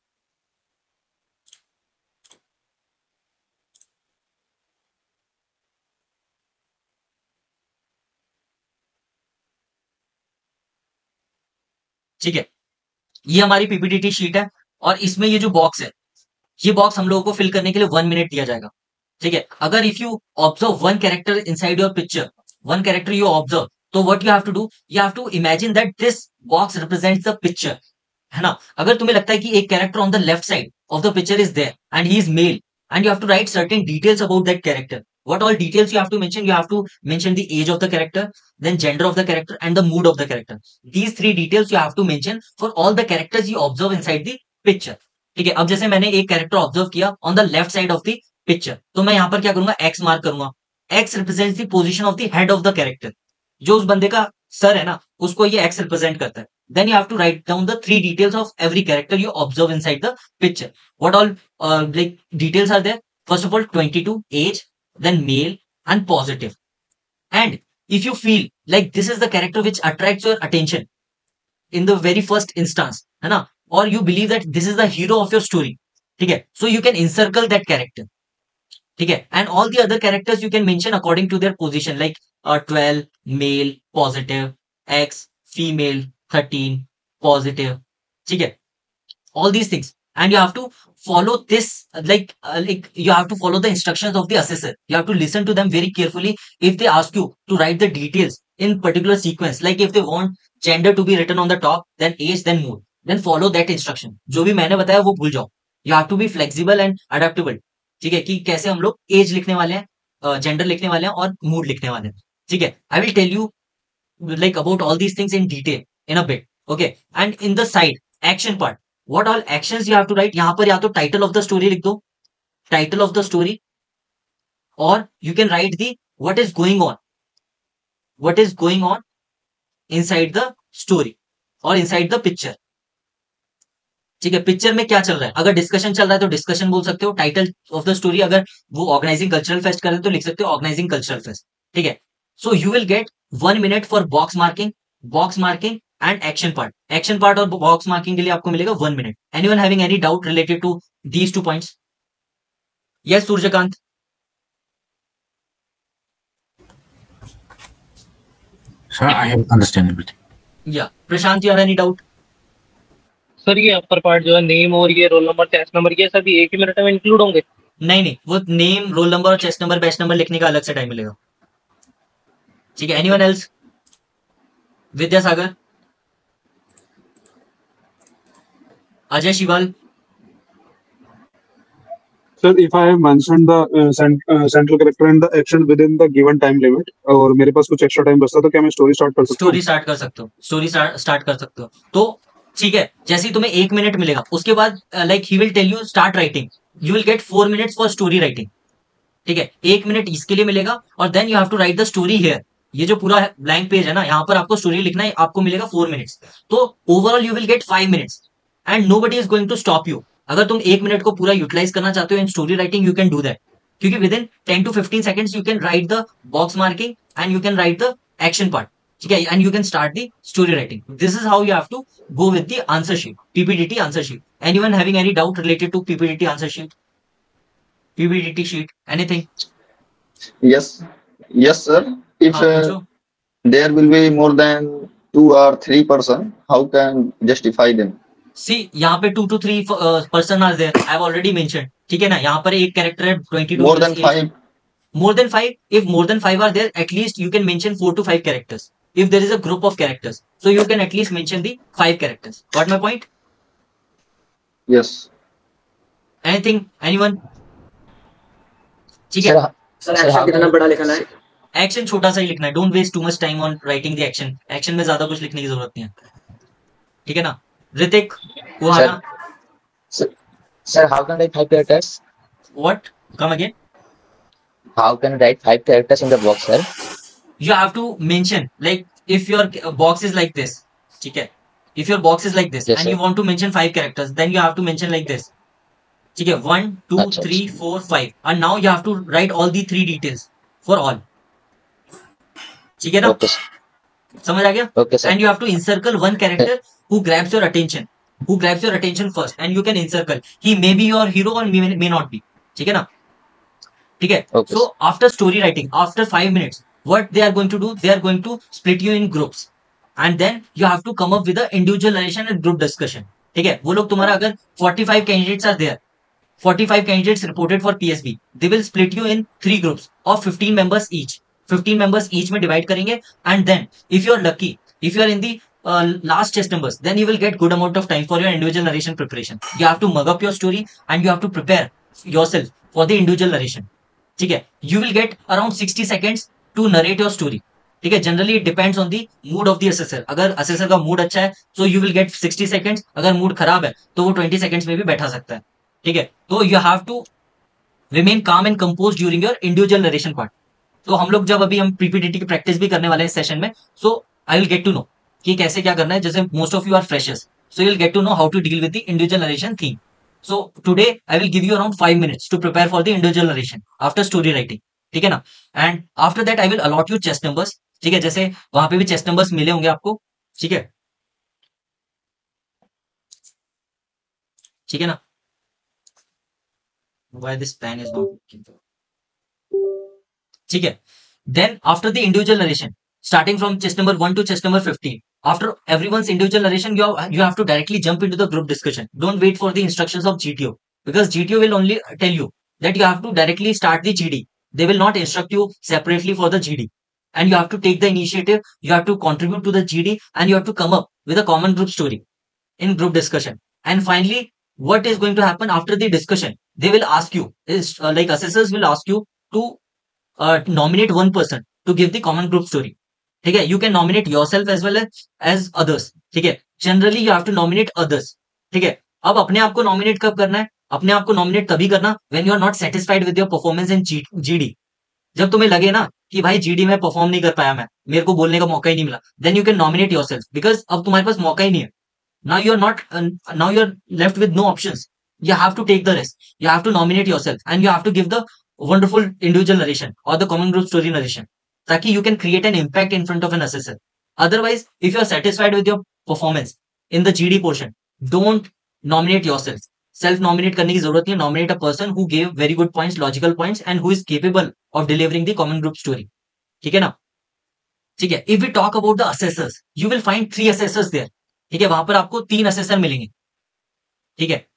[SPEAKER 1] ठीक है, ये हमारी PPTT शीट है और इसमें ये जो बॉक्स है, ये बॉक्स हम लोगों को फिल करने के लिए 1 मिनट दिया जाएगा, ठीक है। अगर if you observe one character inside your picture, one character you observe, तो what you have to do, you have to imagine that this box represents the picture, है ना। अगर तुम्हें लगता है कि एक character on the left side of the picture is there and he is male and you have to write certain details about that character, what all details you have to mention? You have to mention the age of the character, then gender of the character and the mood of the character. These 3 details you have to mention for all the characters you observe inside the picture, ठीक है। अब जैसे मैंने एक character observe किया on the left side of the picture, तो मैं यहाँ पर क्या करूंगा, एक्स मार्क करूंगा। X represents the position of the head of the character, जो उस बंदे का सर है ना, उसको ये एक्स रिप्रेजेंट करता है। Then you have to write down the 3 details of every character you observe inside the picture. What all like details are there? First of all 22 age, then male and positive. And if you feel like this is the character which attracts your attention in the very first instance, है ना, or you believe that this is the hero of your story, ठीक है, so you can encircle that character, ठीक है। and all the other characters you can mention according to their position, like 12 male positive, X female 13 positive, ठीक है, all these things. And you have to follow this, like you have to follow the instructions of the assessor. You have to listen to them very carefully. If they ask you to write the details in particular sequence, like if they want gender to be written on the top, then age, then mood, then follow that instruction. जो भी मैंने बताया वो भूल जाओ. You have to be flexible and adaptable. ठीक है, कि कैसे हम लोग एज लिखने वाले हैं, जेंडर लिखने वाले हैं और मूड लिखने वाले हैं, ठीक है। I will tell you like about all these things in detail in a bit, okay. And in the side action part, what all actions you have to write? यहाँ पर या तो टाइटल ऑफ द स्टोरी लिख दो, title of the story, और you can write the what is going on inside the story और inside the picture, ठीक है। पिक्चर में क्या चल रहा है, अगर डिस्कशन चल रहा है तो डिस्कशन बोल सकते हो। टाइटल ऑफ द स्टोरी, अगर वो ऑर्गेनाइजिंग कल्चरल फेस्ट कर रहे हैं तो लिख सकते हो ऑर्गेनाइजिंग कल्चरल फेस्ट, ठीक है। So you will get 1 minute for box marking and action part और box marking के लिए आपको मिलेगा 1 minute. Anyone having any doubt related to these 2 points? Yes, Surjakant.
[SPEAKER 6] Sir, I have understand everything.
[SPEAKER 1] Yeah, Prashant, you have any doubt?
[SPEAKER 9] Sir ये upper part जो है, name और ये रोल नंबर, चेस्ट नंबर, ये सभी एक ही मिनट में include होंगे?
[SPEAKER 1] नहीं, वो नेम, रोल नंबर और चेस्ट नंबर, बैच नंबर लिखने का अलग से टाइम मिलेगा, ठीक है। Anyone else? Vidyasagar, Ajay Shival.
[SPEAKER 14] Sir, if I have mentioned the central character and the action within the given time limit, और मेरे पास कुछ एक्स्ट्रा टाइम बचता तो क्या मैं स्टोरी स्टार्ट कर सकता हूँ?
[SPEAKER 1] स्टोरी स्टार्ट कर सकते हो, तो ठीक है। जैसे ही तुम्हें 1 मिनट मिलेगा, उसके बाद like he will tell you start writing, you will get 4 minutes for story writing, ठीक है। 1 मिनट इसके लिए मिलेगा और then you have to write the story here. ये जो पूरा ब्लैंक पेज है ना, यहाँ पर आपको स्टोरी लिखना है, आपको मिलेगा 4 मिनट्स, तो overall you will get 5 minutes and nobody is going to stop you. अगर तुम 1 मिनट को पूरा यूटिलाइज करना चाहते हो in story writing, you can do that, क्योंकि within 10 to 15 seconds you can write the box marking and you can write the action part, ठीक है, and you can start the story writing. This is how you have to go with the answer sheet, PPTT answer sheet. Anyone having any doubt related to PPTT answer sheet, PPTT sheet, anything?
[SPEAKER 5] Yes sir. If there will be more than 2 or 3 person, how can justify them?
[SPEAKER 1] See यहाँ पे 2 to 3 person are there. I have already mentioned. ठीक है ना, यहाँ पर एक character है 22
[SPEAKER 5] More
[SPEAKER 1] years
[SPEAKER 5] than
[SPEAKER 1] age.
[SPEAKER 5] 5.
[SPEAKER 1] More than 5. If more than 5 are there, at least you can mention 4 to 5 characters. If there is a group of characters, so you can at least mention the 5 characters. Got my point?
[SPEAKER 5] Yes.
[SPEAKER 1] Anything? Anyone? ठीक है.
[SPEAKER 2] Sir action कितना बड़ा लिखना है?
[SPEAKER 1] Action छोटा सा ही लिखना है. Don't waste too much time on writing the action. Action में ज्यादा कुछ लिखने की जरूरत नहीं है. ठीक है ना? Hrithik, कुहाना.
[SPEAKER 2] Sir, how can I write 5 characters?
[SPEAKER 1] What? Come again.
[SPEAKER 2] How can I write 5 characters in the box, sir?
[SPEAKER 1] You have to mention, like, if your box is like this, ठीक है? If your box is like this,
[SPEAKER 2] Yes,
[SPEAKER 1] and you
[SPEAKER 2] sir.
[SPEAKER 1] want to mention 5 characters, then you have to mention like this. ठीक है? 1, 2,
[SPEAKER 2] अच्छा,
[SPEAKER 1] 3, 4, 5. And now you have to write all the 3 details for all. ठीक है ना?
[SPEAKER 2] Okay, sir.
[SPEAKER 1] समझ आ गया?
[SPEAKER 2] Okay, sir.
[SPEAKER 1] And you have to encircle one character who grabs your attention. Who grabs your attention first, and you can encircle. He may be your hero or may not be. ठीक है ना? ठीक है?
[SPEAKER 2] Okay,
[SPEAKER 1] So after story writing, after 5 minutes, what they are going to do? They are going to split you in groups, and then you have to come up with a individual narration and group discussion. ठीक है? वो लोग तुम्हारा अगर 45 candidates are there, 45 candidates reported for PSB, they will split you in 3 groups of 15 members each. 15 members each में divide करेंगे, and then if you are lucky, if you are in the last chess numbers, then you will get good amount of time for your individual narration preparation. You have to mug up your story and you have to prepare yourself for the individual narration. ठीक है? You will get around 60 seconds to narrate your story. ठीक है? Generally it depends on the mood of the assessor. अगर assessor का mood अच्छा है, so you will get 60 seconds. अगर mood खराब है, तो वो 20 seconds में भी बैठा सकता है. ठीक है? तो you have to remain calm and composed during your individual narration part. तो हम लोग जब अभी हम PPTT की प्रैक्टिस भी करने वाले हैं सेशन में, so I will get to know कि कैसे क्या करना है. जैसे most of you are freshers, so you will get to know how to deal with the individual narration theme. So today I will give you around 5 minutes to prepare for the individual narration after story writing. ठीक है ना? And after that I will allot you chess numbers. ठीक है? जैसे वहां पे भी chess numbers मिले होंगे आपको. ठीक है? ठीक है ना? Why this plan is not working? ठीक है? Then after the individual narration, starting from chess number 1 to chess number 15, after everyone's individual narration, you have to directly jump into the group discussion. Don't wait for the instructions of GTO, because GTO will only tell you that you have to directly start the GD. They will not instruct you separately for the GD, and you have to take the initiative. You have to contribute to the GD, and you have to come up with a common group story in group discussion. And finally, what is going to happen after the discussion? They will ask you, like assessors will ask you to nominate one person to give the common group story. ठीक है? You can nominate yourself as well as others. ठीक है? Generally you have to nominate others. ठीक है? अब अपने आप को nominate कब करना है? अपने आप को nominate तभी करना when you are not satisfied with your performance in GD. जब तुम्हें लगे ना कि भाई GD में परफॉर्म नहीं कर पाया मैं, मेरे को बोलने का मौका ही नहीं मिला, then you can nominate yourself, because अब तुम्हारे पास मौका ही नहीं है. Now you are left with no options. You have to take the risk. You have to nominate yourself, and you have to give the wonderful individual narration or the common group story narration, ताकि you can create an impact in front of an assessor. Otherwise, if you are satisfied with your performance in the GD portion, don't nominate yourself. Self nominate करने की जरूरत नहीं है. Nominate a person who gave very good points, logical points, and who is capable of delivering the common group story. ठीक है ना? ठीक है? If we talk about the assessors, you will find 3 assessors there. ठीक है? वहां पर आपको 3 assessor मिलेंगे. ठीक है?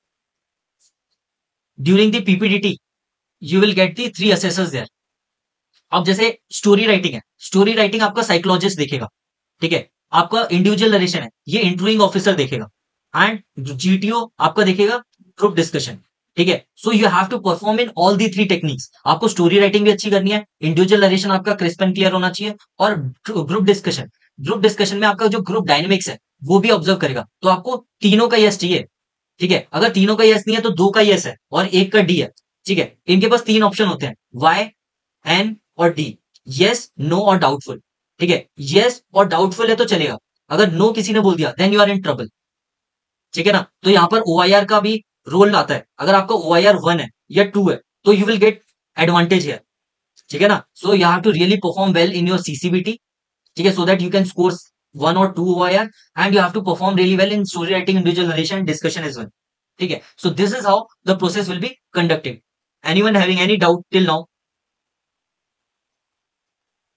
[SPEAKER 1] During the PPDT, you will get the 3 assessors there. अब जैसे स्टोरी राइटिंग है, स्टोरी राइटिंग आपका साइकोलॉजिस्ट देखेगा. ठीक है? आपका इंडिविजुअल नरेशन है, ये इंटरव्यूइंग ऑफिसर देखेगा, एंड GTO आपका देखेगा ग्रुप डिस्कशन. ठीक है? So you have to perform in all the 3 techniques. आपको स्टोरी राइटिंग भी अच्छी करनी है, इंडिविजुअल नरेशन आपका क्रिस्प एंड क्लियर होना चाहिए, और ग्रुप डिस्कशन. ग्रुप डिस्कशन में आपका जो ग्रुप डायनेमिक्स है वो भी ऑब्जर्व करेगा. तो आपको तीनों का यस चाहिए. ठीक है? अगर तीनों का यस नहीं है तो 2 का यस है और 1 का डी है. ठीक है? इनके पास 3 ऑप्शन होते हैं, वाई, एन और डी. यस, नो और डाउटफुल. ठीक है? यस और डाउटफुल है तो चलेगा, अगर नो किसी ने बोल दिया then you are in trouble. ठीक है ना? तो यहाँ पर OIR का भी रोल आता है. अगर आपका OIR 1 है या 2 है तो you will get advantage here. ठीक है ना? So you have to really perform well in your CCBT. ठीक है? So that you can score 1 or 2 OIR, and you have to perform really well in story writing, individual narration, discussion as well. ठीक है? So this is how the process will be conducted. Anyone having any doubt till now?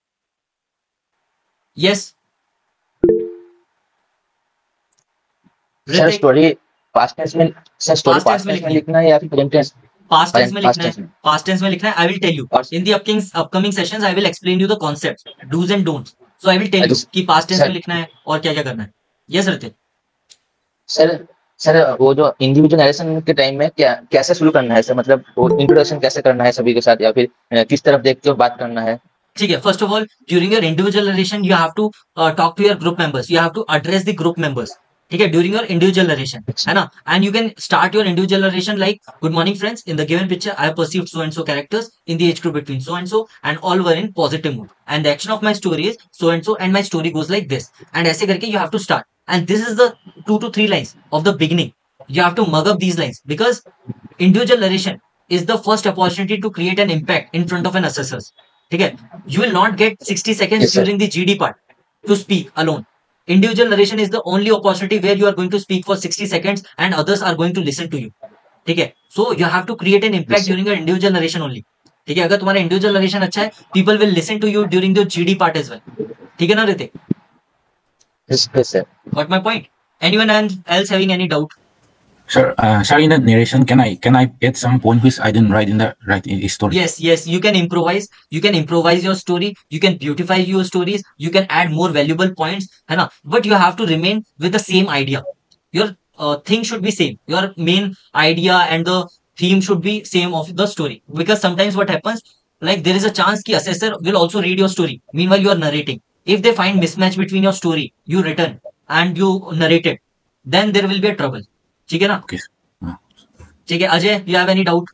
[SPEAKER 1] Yes.
[SPEAKER 2] Sir
[SPEAKER 1] Hrithik,
[SPEAKER 2] story past tense में, sir story
[SPEAKER 1] past tense
[SPEAKER 2] past
[SPEAKER 1] में
[SPEAKER 2] tense में
[SPEAKER 1] लिखनी है,
[SPEAKER 2] लिखना है या फिर प्रेजेंट टेंस?
[SPEAKER 1] पास्ट टेंस में
[SPEAKER 2] पास्ट
[SPEAKER 1] लिखना है,
[SPEAKER 2] टेंस में।
[SPEAKER 1] पास्ट टेंस में लिखना है. I will tell you
[SPEAKER 2] और
[SPEAKER 1] in the upcoming sessions. I will explain you the concepts, do's and don'ts. So I will tell you कि पास्ट टेंस में
[SPEAKER 2] सर
[SPEAKER 1] लिखना है और क्या क्या करना है. यस ऋतिक.
[SPEAKER 2] सर सर वो जो इंडिविजुअल नरेशन के टाइम में क्या कैसे शुरू करना है सर, मतलब वो इंट्रोडक्शन कैसे करना है सभी के साथ, या फिर किस तरफ देख के बात करना है?
[SPEAKER 1] ठीक है. First of all during your individual narration you have to talk to your group members, you have to address the group members. ठीक है, ड्यूरिंग योर इंडिविजुअल नरेशन, है ना. And you can start your individual narration like good morning friends, in the given picture I have perceived so and so characters in the age group between so and all were in positive mood and the action of my story is so and my story goes like this. And ऐसे करके you have to start and this is the 2 to 3 lines of the beginning. You have to mug up these lines because individual narration is the first opportunity to create an impact in front of an assessors. ठीक है, you will not get 60 seconds
[SPEAKER 2] Yes, sir.
[SPEAKER 1] during the GD part to speak alone. Individual narration is the only opportunity where you are going to speak for 60 seconds and others are going to listen to you. ठीक है, so you have to create an impact
[SPEAKER 2] Yes, sir.
[SPEAKER 1] during your individual narration only. ठीक है, अगर तुम्हारा individual narration अच्छा है, people will listen to you during the GD part as well. ठीक है ना Hrithik?
[SPEAKER 2] Yes, yes, sir.
[SPEAKER 1] Got my point? Anyone else having any doubt?
[SPEAKER 6] Sir, sir, in the narration, can I add some point which I didn't write in the story?
[SPEAKER 1] Yes, you can improvise. You can improvise your story. You can beautify your stories. You can add more valuable points, है ना? But you have to remain with the same idea. Your thing should be same. Your main idea and the theme should be same of the story. Because sometimes what happens, like there is a chance कि assessor will also read your story. Meanwhile, you are narrating. If they find mismatch between your story, you written and you narrated, then there will be a trouble. ठीक है ना?
[SPEAKER 6] Okay.
[SPEAKER 1] ठीक है. Ajay, you have any doubt?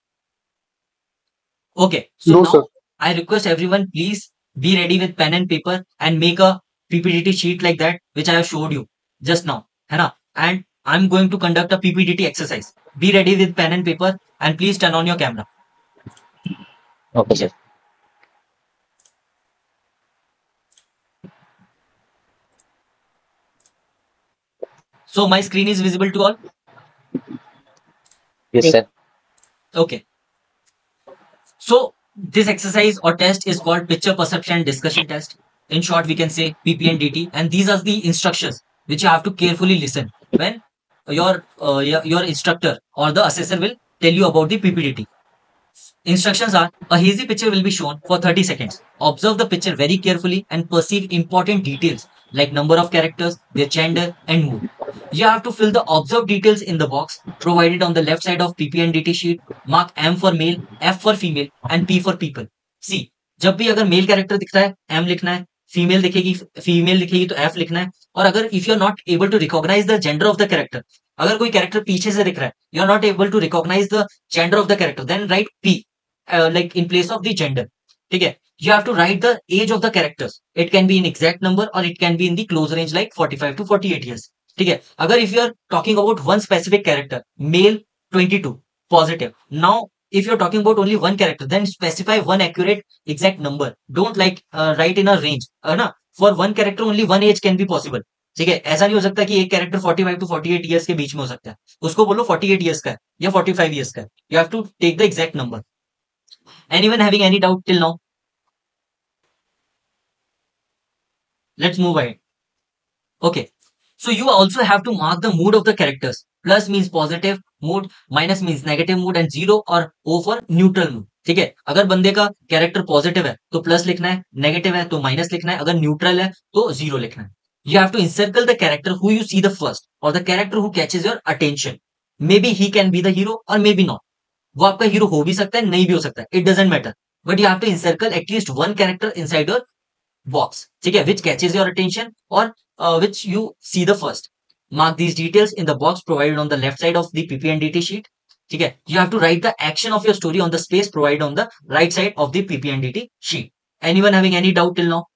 [SPEAKER 1] Okay. So
[SPEAKER 14] No,
[SPEAKER 1] now
[SPEAKER 14] sir.
[SPEAKER 1] I request everyone, please be ready with pen and paper and make a PPTT sheet like that, which I have showed you just now. है ना? And I'm going to conduct a PPTT exercise. Be ready with pen and paper and please turn on your camera.
[SPEAKER 2] Okay, sir.
[SPEAKER 1] So my screen is visible to all?
[SPEAKER 2] Yes, sir.
[SPEAKER 1] Okay. So this exercise or test is called picture perception discussion test. In short, we can say PPNDT, and these are the instructions which you have to carefully listen when your instructor or the assessor will tell you about the PPDT. Instructions are: a hazy picture will be shown for 30 seconds. Observe the picture very carefully and perceive important details like number of characters, their gender, and mood. You have to fill the observed details in the box provided on the left side of PPNDT sheet. Mark M for male, F for female, and P for people. See, जब भी अगर male character दिखता है M लिखना है, female दिखेगी तो F लिखना है. और अगर if you are not able to recognize the gender of the character, अगर कोई कैरेक्टर पीछे से दिख रहा है, you are not able to recognize the gender of the character, then write P like in place of the gender. ठीक है, you have to write the age of the characters. It can be in exact number or it can be in the close range like 45 to 48 years. ठीक है, अगर if you are talking about one specific character, male 22, positive. Now if you are talking about only one character, then specify one accurate exact number. Don't like write in a range, है ना? For one character only one age can be possible. ठीक है, ऐसा नहीं हो सकता कि एक कैरेक्टर 45 to 48 years के बीच में हो सकता है. उसको बोलो 48 years का है या 45 years का है. You have to take the exact number. Anyone having any doubt till now? Let's move ahead. Okay. So you also have to mark the mood of the characters. Plus means positive mood, minus means negative mood, and 0 or O for neutral mood. ठीक है, अगर बंदे का character positive है तो plus लिखना है, negative है तो माइनस लिखना है, अगर न्यूट्रल है तो 0 लिखना है. You have to encircle the character who you see the first or the character who catches your attention. Maybe he can be the hero or maybe not. वो आपका हीरो हो भी सकता है, नहीं भी हो सकता है, it doesn't matter, but you have to encircle at least one character inside your box. ठीक है, विच कैचेज योर अटेंशन और which you see the first. Mark these details in the box provided on the left side of the PPNDT sheet. ठीक है, you have to write the action of your story on the space provided on the right side of the PPNDT sheet. Anyone having any doubt till now?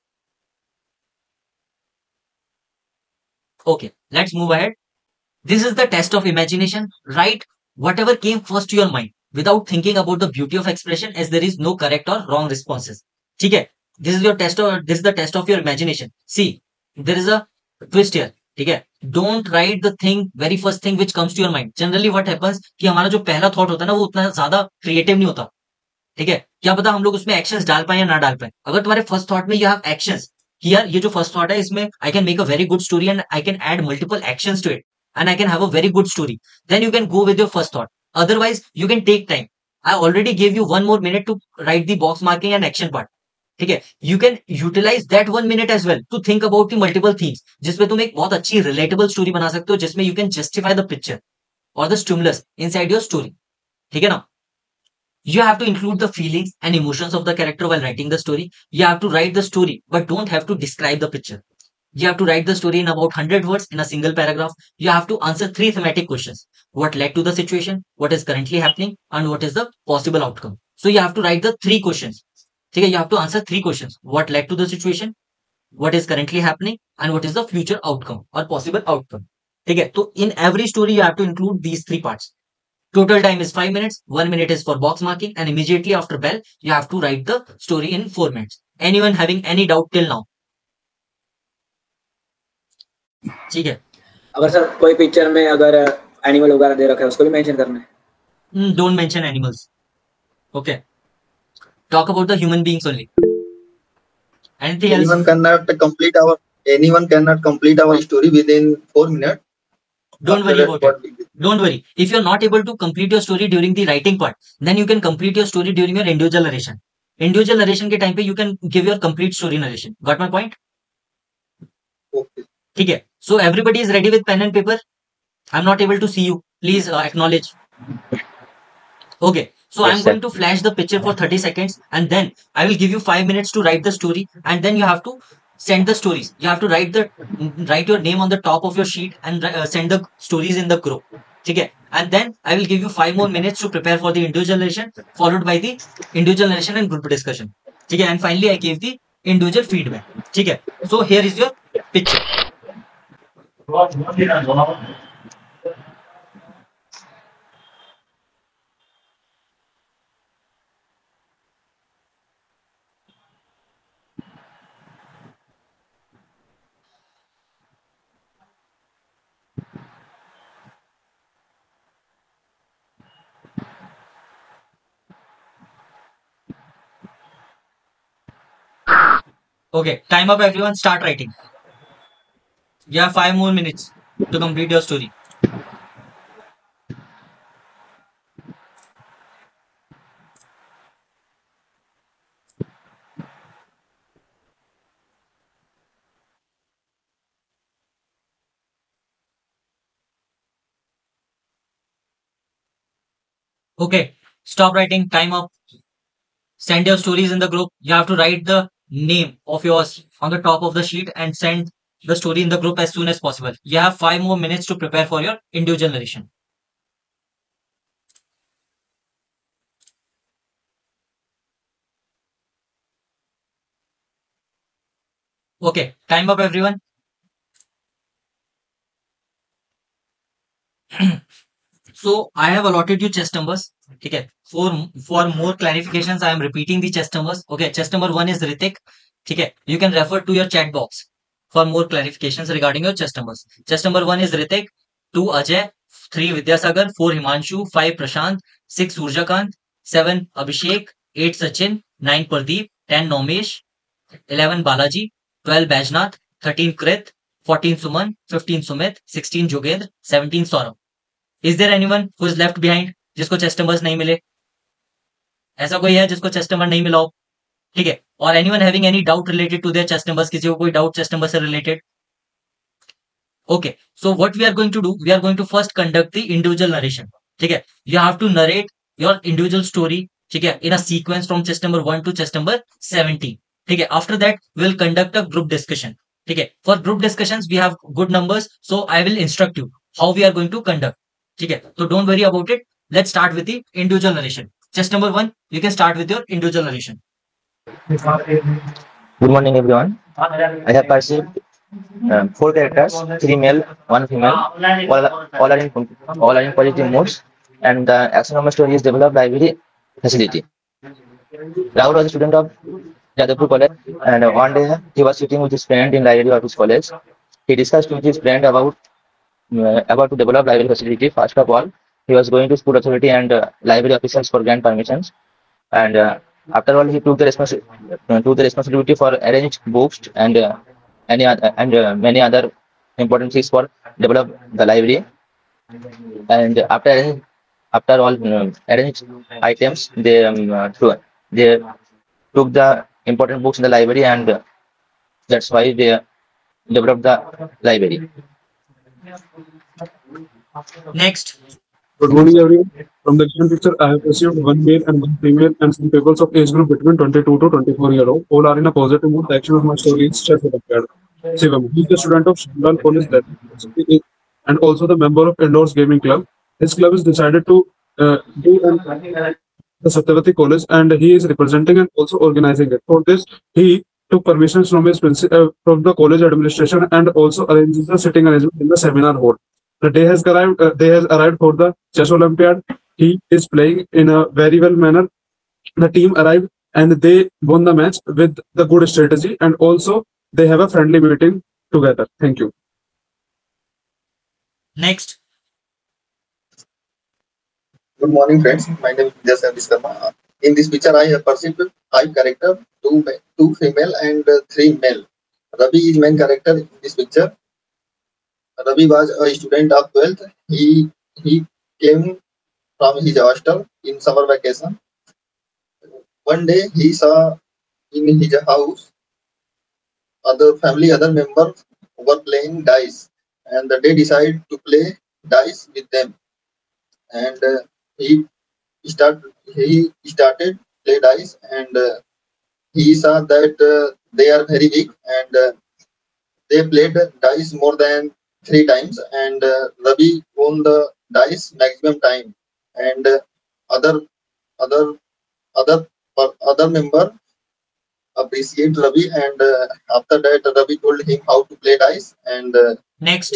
[SPEAKER 1] Okay, let's move ahead. This is the test of imagination. Write whatever came first to your mind without thinking about the beauty of expression, as there is no correct or wrong responses. ठीक है, this is the test of your imagination. See, there is a twist here. ठीक है, don't write the very first thing which comes to your mind. Generally what happens कि हमारा जो पहला thought होता है ना वो उतना ज्यादा क्रिएटिव नहीं होता. ठीक है, क्या पता हम लोग उसमें एक्शंस डाल पाए या ना डाल पाए. अगर तुम्हारे फर्स्ट थॉट में यू हैव एक्शंस, here ये जो first thought है इसमें I can make a very good story and I can add multiple actions to it and I can have a very good story. Then you can go with your first thought. Otherwise, you can take time. I already gave you 1 more minute to write the box marking and action part. ठीक है, you can utilize that 1 minute as well to think about the multiple themes जिसमें तुम एक बहुत अच्छी relatable story बना सकते हो जिसमें you can justify the picture or the stimulus inside your story. ठीक है ना? You have to include the feelings and emotions of the character while writing the story. You have to write the story, but don't have to describe the picture. You have to write the story in about 100 words in a single paragraph. You have to answer 3 thematic questions. What led to the situation, what is currently happening, and what is the possible outcome. So you have to write the 3 questions. Okay, you have to answer 3 questions. What led to the situation, what is currently happening, and what is the future outcome or possible outcome. Okay, so in every story you have to include these 3 parts. Total time is 5 minutes, 1 minute is for box marking, and immediately after bell, you have to write the story in 4 minutes. Anyone having any doubt till now? ठीक है,
[SPEAKER 15] अगर sir कोई picture में अगर animal वगैरह दे रखा है उसको भी मेंशन करना है?
[SPEAKER 1] Don't mention animals. Okay. Talk about the human beings only. Anything else?
[SPEAKER 5] Anyone cannot complete our story within 4 minutes.
[SPEAKER 1] Don't worry about it. Don't worry. If you're not able to complete your story during the writing part, then you can complete your story during your individual narration. Individual narration के time पे you can give your complete story narration. Got my point?
[SPEAKER 5] Okay.
[SPEAKER 1] ठीक है. So everybody is ready with pen and paper. I'm not able to see you. Please acknowledge. Okay. So
[SPEAKER 2] Yes,
[SPEAKER 1] I'm
[SPEAKER 2] sir.
[SPEAKER 1] going to flash the picture for 30 seconds and then I will give you 5 minutes to write the story and then you have to send the stories. You have to write your name on the top of your sheet and send the stories in the group. Okay. And then I will give you 5 more minutes to prepare for the individual narration followed by the individual narration and group discussion. Okay. And finally I gave the individual feedback. Okay. So here is your picture. Okay, time up everyone, start writing. You have 5 more minutes to complete your story. Okay, stop writing, time up. Send your stories in the group. You have to write the name of yours on the top of the sheet and send the story in the group as soon as possible. You have 5 more minutes to prepare for your individual narration. Okay, time up everyone. So I have allotted you chest numbers. Okay, for more clarifications, I am repeating the chest numbers. Okay, chest number 1 is Ritik. Okay, you can refer to your chat box for more clarifications regarding your chest numbers. Chest number 1 is Ritik, 2 Ajay, 3 Vidyasagar, 4 Himanshu, 5 Prashant, 6 Urjakant, 7 Abhishek, 8 Sachin, 9 Pradeep, 10 Nomesh, 11 Balaji, 12 Bajnath, 13 Krit, 14 Suman, 15 Sumit, 16 Jogendra, 17 Saurabh. Is there anyone who is left behind जिसको chest numbers नहीं मिले? ऐसा कोई है जिसको chest number नहीं मिला हो? ठीक है. और anyone having any doubt related to their chest numbers? किसी को कोई डाउट चेस्ट नंबर से related? Okay. So what we are going to do? We are going to first conduct the individual narration. ठीक है. You have to narrate your individual story. ठीक है. In a sequence from chest number 1 to chest number 17. ठीक है. After that, we will conduct a group discussion. ठीक है. For group discussions, we have good numbers. So I will instruct you how we are going to conduct. ठीक है. So don't worry about it. Let's start with the individual narration. Chest number 1, you can start with your individual narration.
[SPEAKER 2] Good morning, everyone. I have perceived 4 characters, 3 male, 1 female. All are in positive moods, and the action of my story is developed by very facility. Rahul was a student of Jadavpur College, and one day he was sitting with his friend in library of his college. He discussed with his friend about to develop library facility. First of all, he was going to school authority and library officials for grant permissions, and After all, he took the responsibility for arrange books and many other important things for develop the library. And after all arranged items, they took the important books in the library, and that's why they developed the library.
[SPEAKER 1] Next.
[SPEAKER 14] Good morning, everyone. From the given picture, I have received one male and one female and some peoples of age group between 22 to 24-year-old. All are in a positive mood. The action of my story is Chess Olympiad. Shivam, he is the student of Shandal College Delhi University and also the member of Indoors Gaming Club. His club is decided to do the Satyavati College, and he is representing and also organizing it. For this, he took permissions from his from the college administration and also arranges the sitting arrangement in the seminar hall. The day has arrived. Day has arrived for the Chess Olympiad. He is playing in a very well manner. The team arrived and they won the match with the good strategy, and also they have a friendly meeting together. Thank you.
[SPEAKER 1] Next.
[SPEAKER 5] Good morning, friends. My name is Vijay Biskarma. In this picture, I have perceived 5 characters, 2 female and 3 male. Ravi is main character in this picture. Ravi was a student of 12th. He came from his hostel in summer vacation. One day he saw in his house other members were playing dice, and they decided to play dice with them. And he started play dice, and he saw that they are very weak, and they played dice more than 3 times, and Ravi won the dice maximum time, and other member appreciate Ravi, and after that Ravi told him how to play dice, and
[SPEAKER 1] next.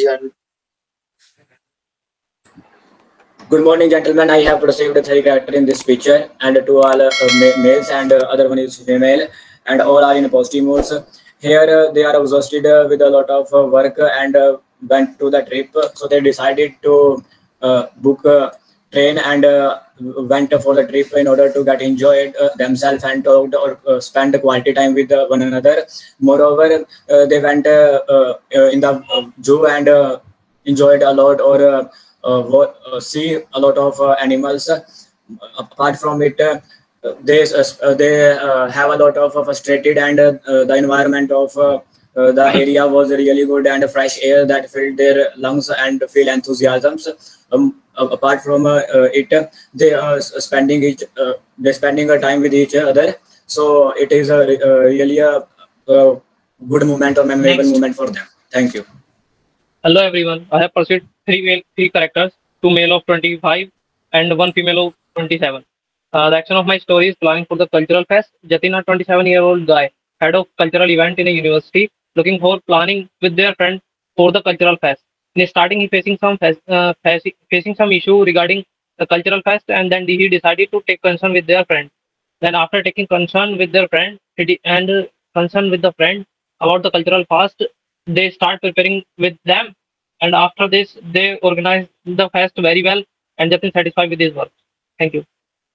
[SPEAKER 15] Good morning, gentlemen. I have perceived 3 characters in this picture, and 2 are males, and other one is female, and all are in positive moods. Here they are exhausted with a lot of work and went to the trip, so they decided to book a train and went for the trip in order to get enjoyed themselves and talked or spend quality time with one another. Moreover, they went in the zoo and enjoyed a lot, or see a lot of animals. Apart from it, they have a lot of frustrated, and the environment of the area was really good, and fresh air that filled their lungs and feel enthusiasms. Apart from it, they are spending a time with each other. So it is really a good moment or memorable moment for them. Thank you.
[SPEAKER 9] Hello everyone. I have pursued 3 characters, 2 male of 25 and 1 female of 27. The action of my story is planning for the cultural fest. Jatin, a 27-year-old guy, head of cultural event in a university, looking for planning with their friend for the cultural fest. In starting, he facing some issue regarding the cultural fest, and then he decided to take concern with their friend. Then after taking concern with their friend concern with the friend about the cultural fest, they start preparing with them, and after this they organize the fest very well, and Jatin satisfied with his work. Thank you.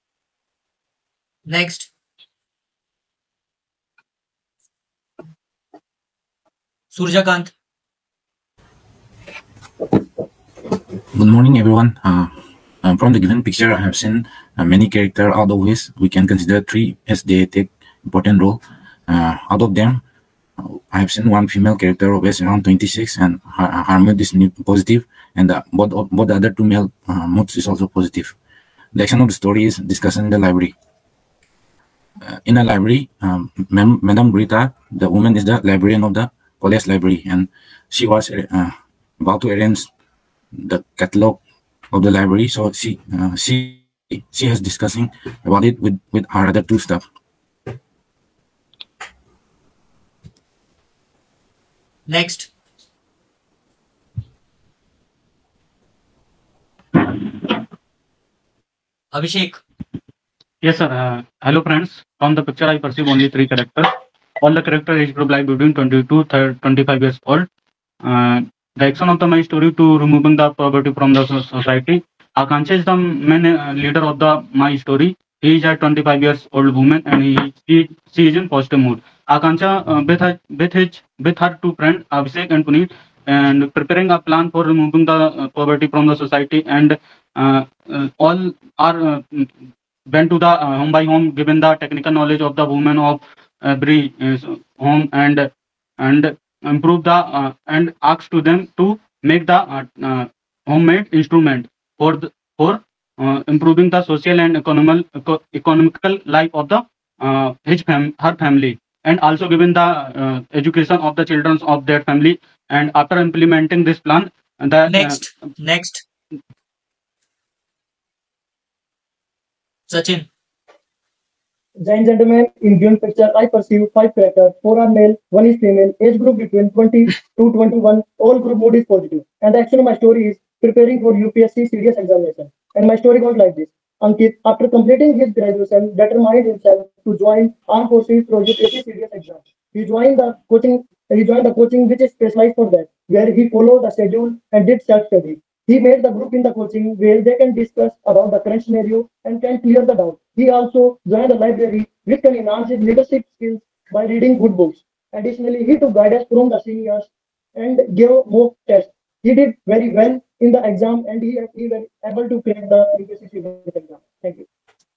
[SPEAKER 1] Next. Surjakant.
[SPEAKER 6] Good morning, everyone. From the given picture, I have seen many characters, out of which we can consider 3 as they take important role. Out of them, I have seen 1 female character of age around 26, and her mood is positive, and both the other 2 male moods is also positive. The action of the story is discussed in the library. In a library, Madame Brita, the woman, is the librarian of the college library, and she was about to arrange the catalog of the library. So she is discussing about it with her other 2 staff.
[SPEAKER 1] Next. Abhishek.
[SPEAKER 10] Yes, sir. Hello, friends. From the picture, I perceive only 3 characters. All the characters age group like between 22 to 25 years old. The action of my story to removing the poverty from the society. Akanksha is the main leader of my story. he is a 25 years old woman and she is in positive mood. Akansha with her two friends Abhishek and Puneet and preparing a plan for removing the poverty from the society, and all are went to the home by home, given the technical knowledge of the women of every home, and improve the and ask to them to make the homemade instrument for improving the social and economical life of the her family, and also given the education of the children of their family. And after implementing this plan, the
[SPEAKER 1] Next, Sachin.
[SPEAKER 4] Giant gentlemen, in given picture, I perceive 5 characters. 4 are male, 1 is female. Age group between 20 to 21. All group mood is positive. And the action of my story is preparing for UPSC serious examination. And my story goes like this. Ankit, after completing his graduation, determined himself to join armed forces for UPSC serious exam. He joined the coaching. He joined the coaching which is specialized for that, where he followed the schedule and did self-study. He made the group in the coaching where they can discuss about the current scenario and can clear the doubt. He also joined the library which can enhance his leadership skills by reading good books. Additionally, he took guidance from the seniors and gave mock tests. He did very well in the exam and he was able to clear the UPSC exam. Thank you.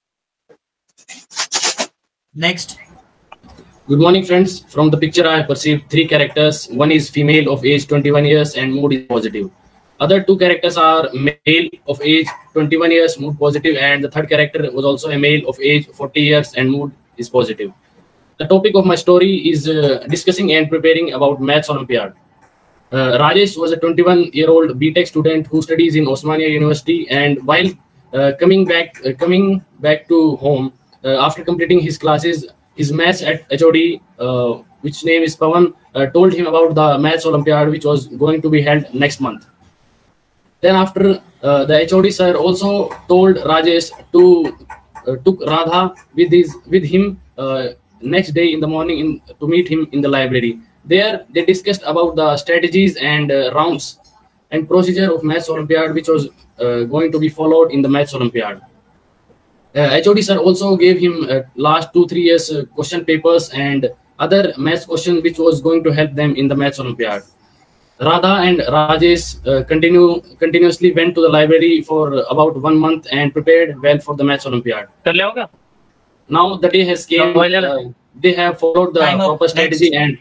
[SPEAKER 1] Next.
[SPEAKER 12] Good morning, friends. From the picture, I have perceived 3 characters. One is female of age 21 years and mood is positive. Other 2 characters are male of age 21 years, mood positive, and the third character was also a male of age 40 years and mood is positive. The topic of my story is discussing and preparing about Maths Olympiad. Rajesh was a 21-year-old BTech student who studies in Osmania University, and while coming back to home after completing his classes, his maths at HOD, which name is Pawan, told him about the Maths Olympiad which was going to be held next month. Then after the HOD sir also told Rajesh to took Radha with him next day in the morning to meet him in the library. There they discussed about the strategies and rounds and procedure of Maths Olympiad which was going to be followed in the Maths Olympiad. HOD sir also gave him last 2-3 years question papers and other maths question which was going to help them in the Maths Olympiad. Radha and Rajesh continuously went to the library for about 1 month and prepared well for the Maths Olympiad. Now the day has came. They have followed the proper strategy and.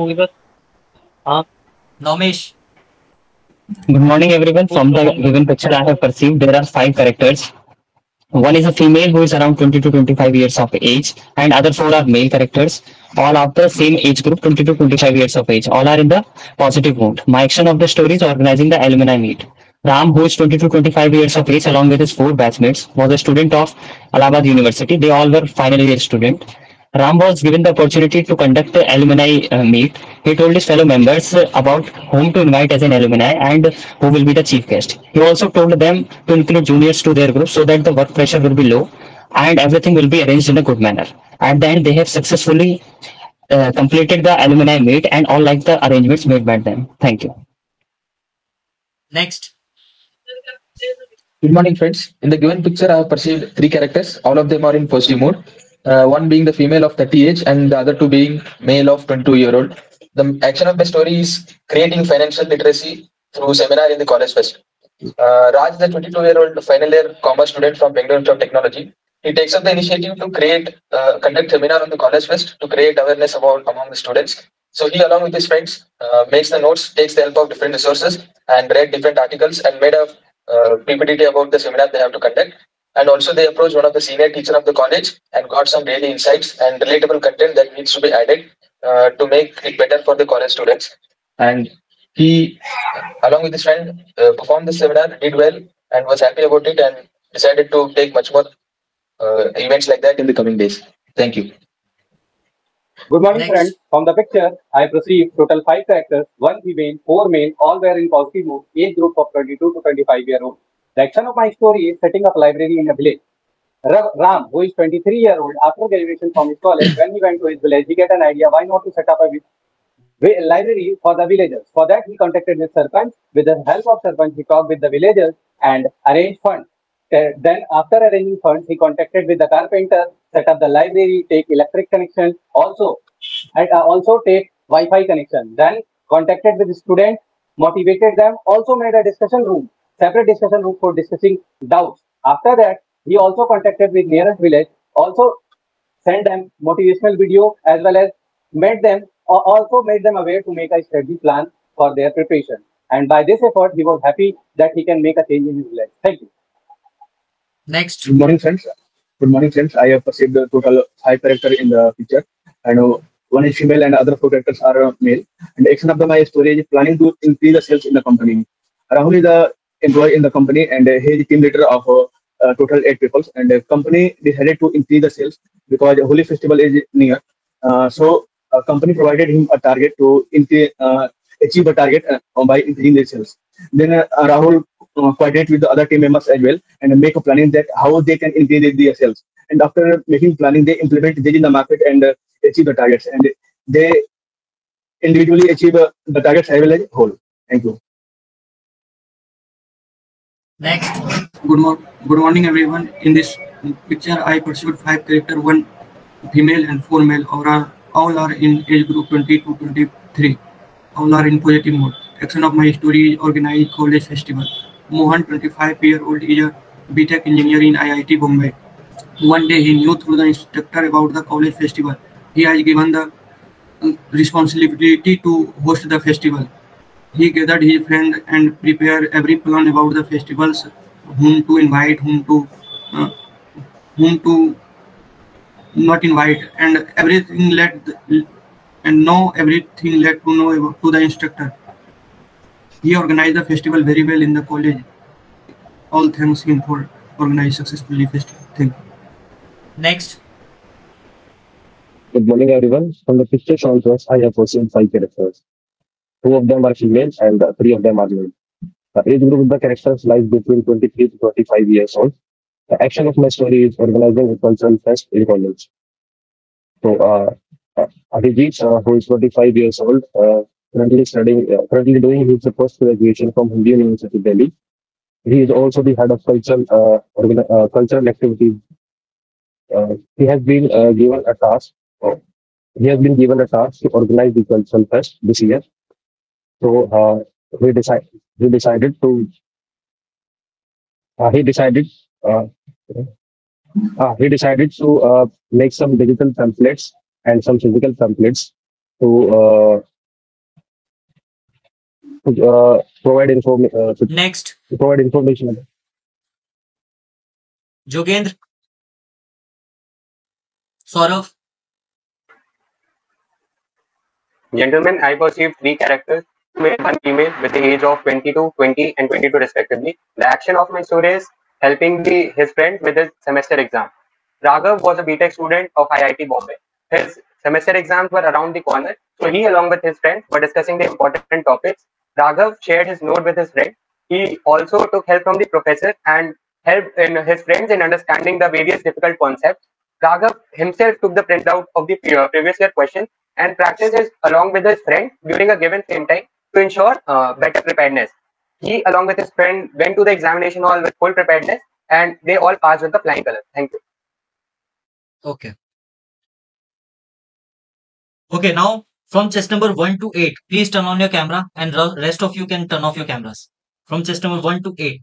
[SPEAKER 1] Namesh.
[SPEAKER 13] Good morning, everyone. From the given picture, I have perceived there are 5 characters. One is a female who is around 20 to 25 years of age, and other 4 are male characters, all of the same age group, 20 to 25 years of age. All are in the positive mood. My action of the story is organizing the alumni meet. Ram, who is 20 to 25 years of age, along with his 4 batchmates, was a student of Allahabad University. They all were final year students. Ram was given the opportunity to conduct the alumni meet. He told his fellow members about whom to invite as an alumni and who will be the chief guest. He also told them to include juniors to their group so that the work pressure will be low and everything will be arranged in a good manner. At the end, they have successfully completed the alumni meet and all like the arrangements made by them. Thank you.
[SPEAKER 1] Next.
[SPEAKER 2] Good morning, friends. In the given picture, I have perceived 3 characters. All of them are in positive mood. One being the female of 30 age and the other 2 being male of 22-year-old. The action of the story is creating financial literacy through seminar in the college fest. Raj, the 22-year-old final year commerce student from Bengaluru Institute of Technology, he takes up the initiative to conduct seminar on the college fest to create awareness among the students. So he, along with his friends, makes the notes, takes the help of different resources, and read different articles and made a PPT about the seminar they have to conduct. And also they approached one of the senior teacher of the college and got some daily insights and relatable content that needs to be added to make it better for the college students. And he, along with his friend, performed the seminar, did well, and was happy about it, and decided to take much more events like that in the coming days. Thank you.
[SPEAKER 16] Good morning, friends. From the picture, I perceive total 5 characters, 1 female, 4 male, all were in positive mood, age group of 22 to 25-year-old. The action of my story is setting up a library in a village. Ram, who is 23-year-old, after graduation from his college, when he went to his village, he got an idea why not to set up a library for the villagers. For that, he contacted his sarpanch. With the help of sarpanch, he talked with the villagers and arranged funds. Then after arranging funds, he contacted with the carpenter, set up the library, take electric connection, also take Wi-Fi connection. Then contacted with the student, motivated them, also made a discussion room, separate discussion room for discussing doubts. After that, he also contacted with nearest village, also sent them motivational video as well as also made them aware to make a study plan for their preparation. And by this effort, he was happy that he can make a change in his life. Thank you.
[SPEAKER 1] Next.
[SPEAKER 8] Good morning, friends. Good morning, friends. I have perceived the total 5 characters in the picture, and one is female and other 4 characters are male. And the action of my story is planning to increase the sales in the company. Rahul is the employee in the company, and he is the team leader of total 8 people. And the company decided to increase the sales because the Holi festival is near. So, company provided him a target to achieve a target by increasing the sales. Then Rahul coordinate with the other team members as well and make a planning that how they can increase their sales. And after making planning, they implement this in the market and achieve the targets. And they individually achieve the targets as well as whole. Thank you.
[SPEAKER 1] Next.
[SPEAKER 7] Good morning, everyone. In this picture, I pursued 5 characters, 1 female and 4 male. All are in age group 20 to 23. All are in positive mode. Action of my story is organized college festival. Mohan, 25-year-old, is a BTech engineer in IIT Bombay. One day, he knew through the instructor about the college festival. He has given the responsibility to host the festival. He gathered his friends and prepared every plan about the festivals, whom to invite, whom to not invite, and everything led to know to the instructor. He organized the festival very well in the college. All thanks him for organizing successfully festival. Thank you.
[SPEAKER 1] Next.
[SPEAKER 3] Good morning, everyone. From the picture shown to us, I have foreseen 5 characters. 2 of them are female and 3 of them are male. The age group of the characters lies between 23 to 25 years old. The action of my story is organizing a cultural fest in college. So, Abhijit, who is 25 years old, currently doing his post-graduation from Hindu University, Delhi. He is also the head of cultural activities. He has been given a task. He has been given a task to organize the cultural fest this year. So he decided to make some digital templates and some physical templates to provide information.
[SPEAKER 1] Next.
[SPEAKER 3] To provide information.
[SPEAKER 1] Jogendra. Saurav.
[SPEAKER 17] Gentlemen, I perceived 3 characters, 2 male, 1 female, with the age of 22, 20, and 22 respectively. The action of my story is helping his friend with his semester exam. Raghav was a BTech student of IIT Bombay. His semester exams were around the corner, so he, along with his friend, were discussing the important topics. Raghav shared his note with his friend. He also took help from the professor and helped his friends in understanding the various difficult concepts. Raghav himself took the printout of the previous year question and practiced it along with his friend during a given same time to ensure better preparedness. He, along with his friend, went to the examination hall with full preparedness and they all passed with the flying colors. Thank you.
[SPEAKER 1] Okay. Okay, now from chest number 1 to 8, please turn on your camera and rest of you can turn off your cameras. From chest number 1 to 8.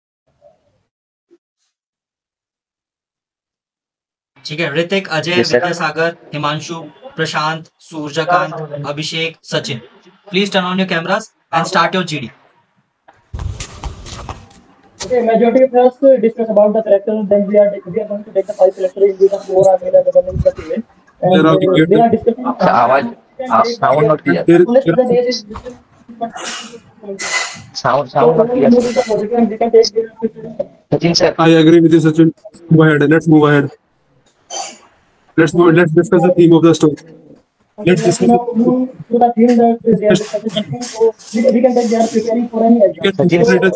[SPEAKER 1] ठीक है, ऋतिक, अजय, विद्यासागर, हिमांशु, प्रशांत, सूर्यकांत, अभिषेक, Sachin. Please turn on your cameras and start your GD.
[SPEAKER 4] Okay, majority of us discuss about the characters. Then we are going to take the 5 characters in which 4 are male and the 1 is the female. And they are discussing.
[SPEAKER 2] Sound not clear. Sound not clear. Sachin sir.
[SPEAKER 14] I agree with you, Sachin. Go ahead. Let's move ahead. Let's discuss the theme of the story. Let's discuss
[SPEAKER 4] to the theme that they are discussing. So we can take they are preparing for any exam.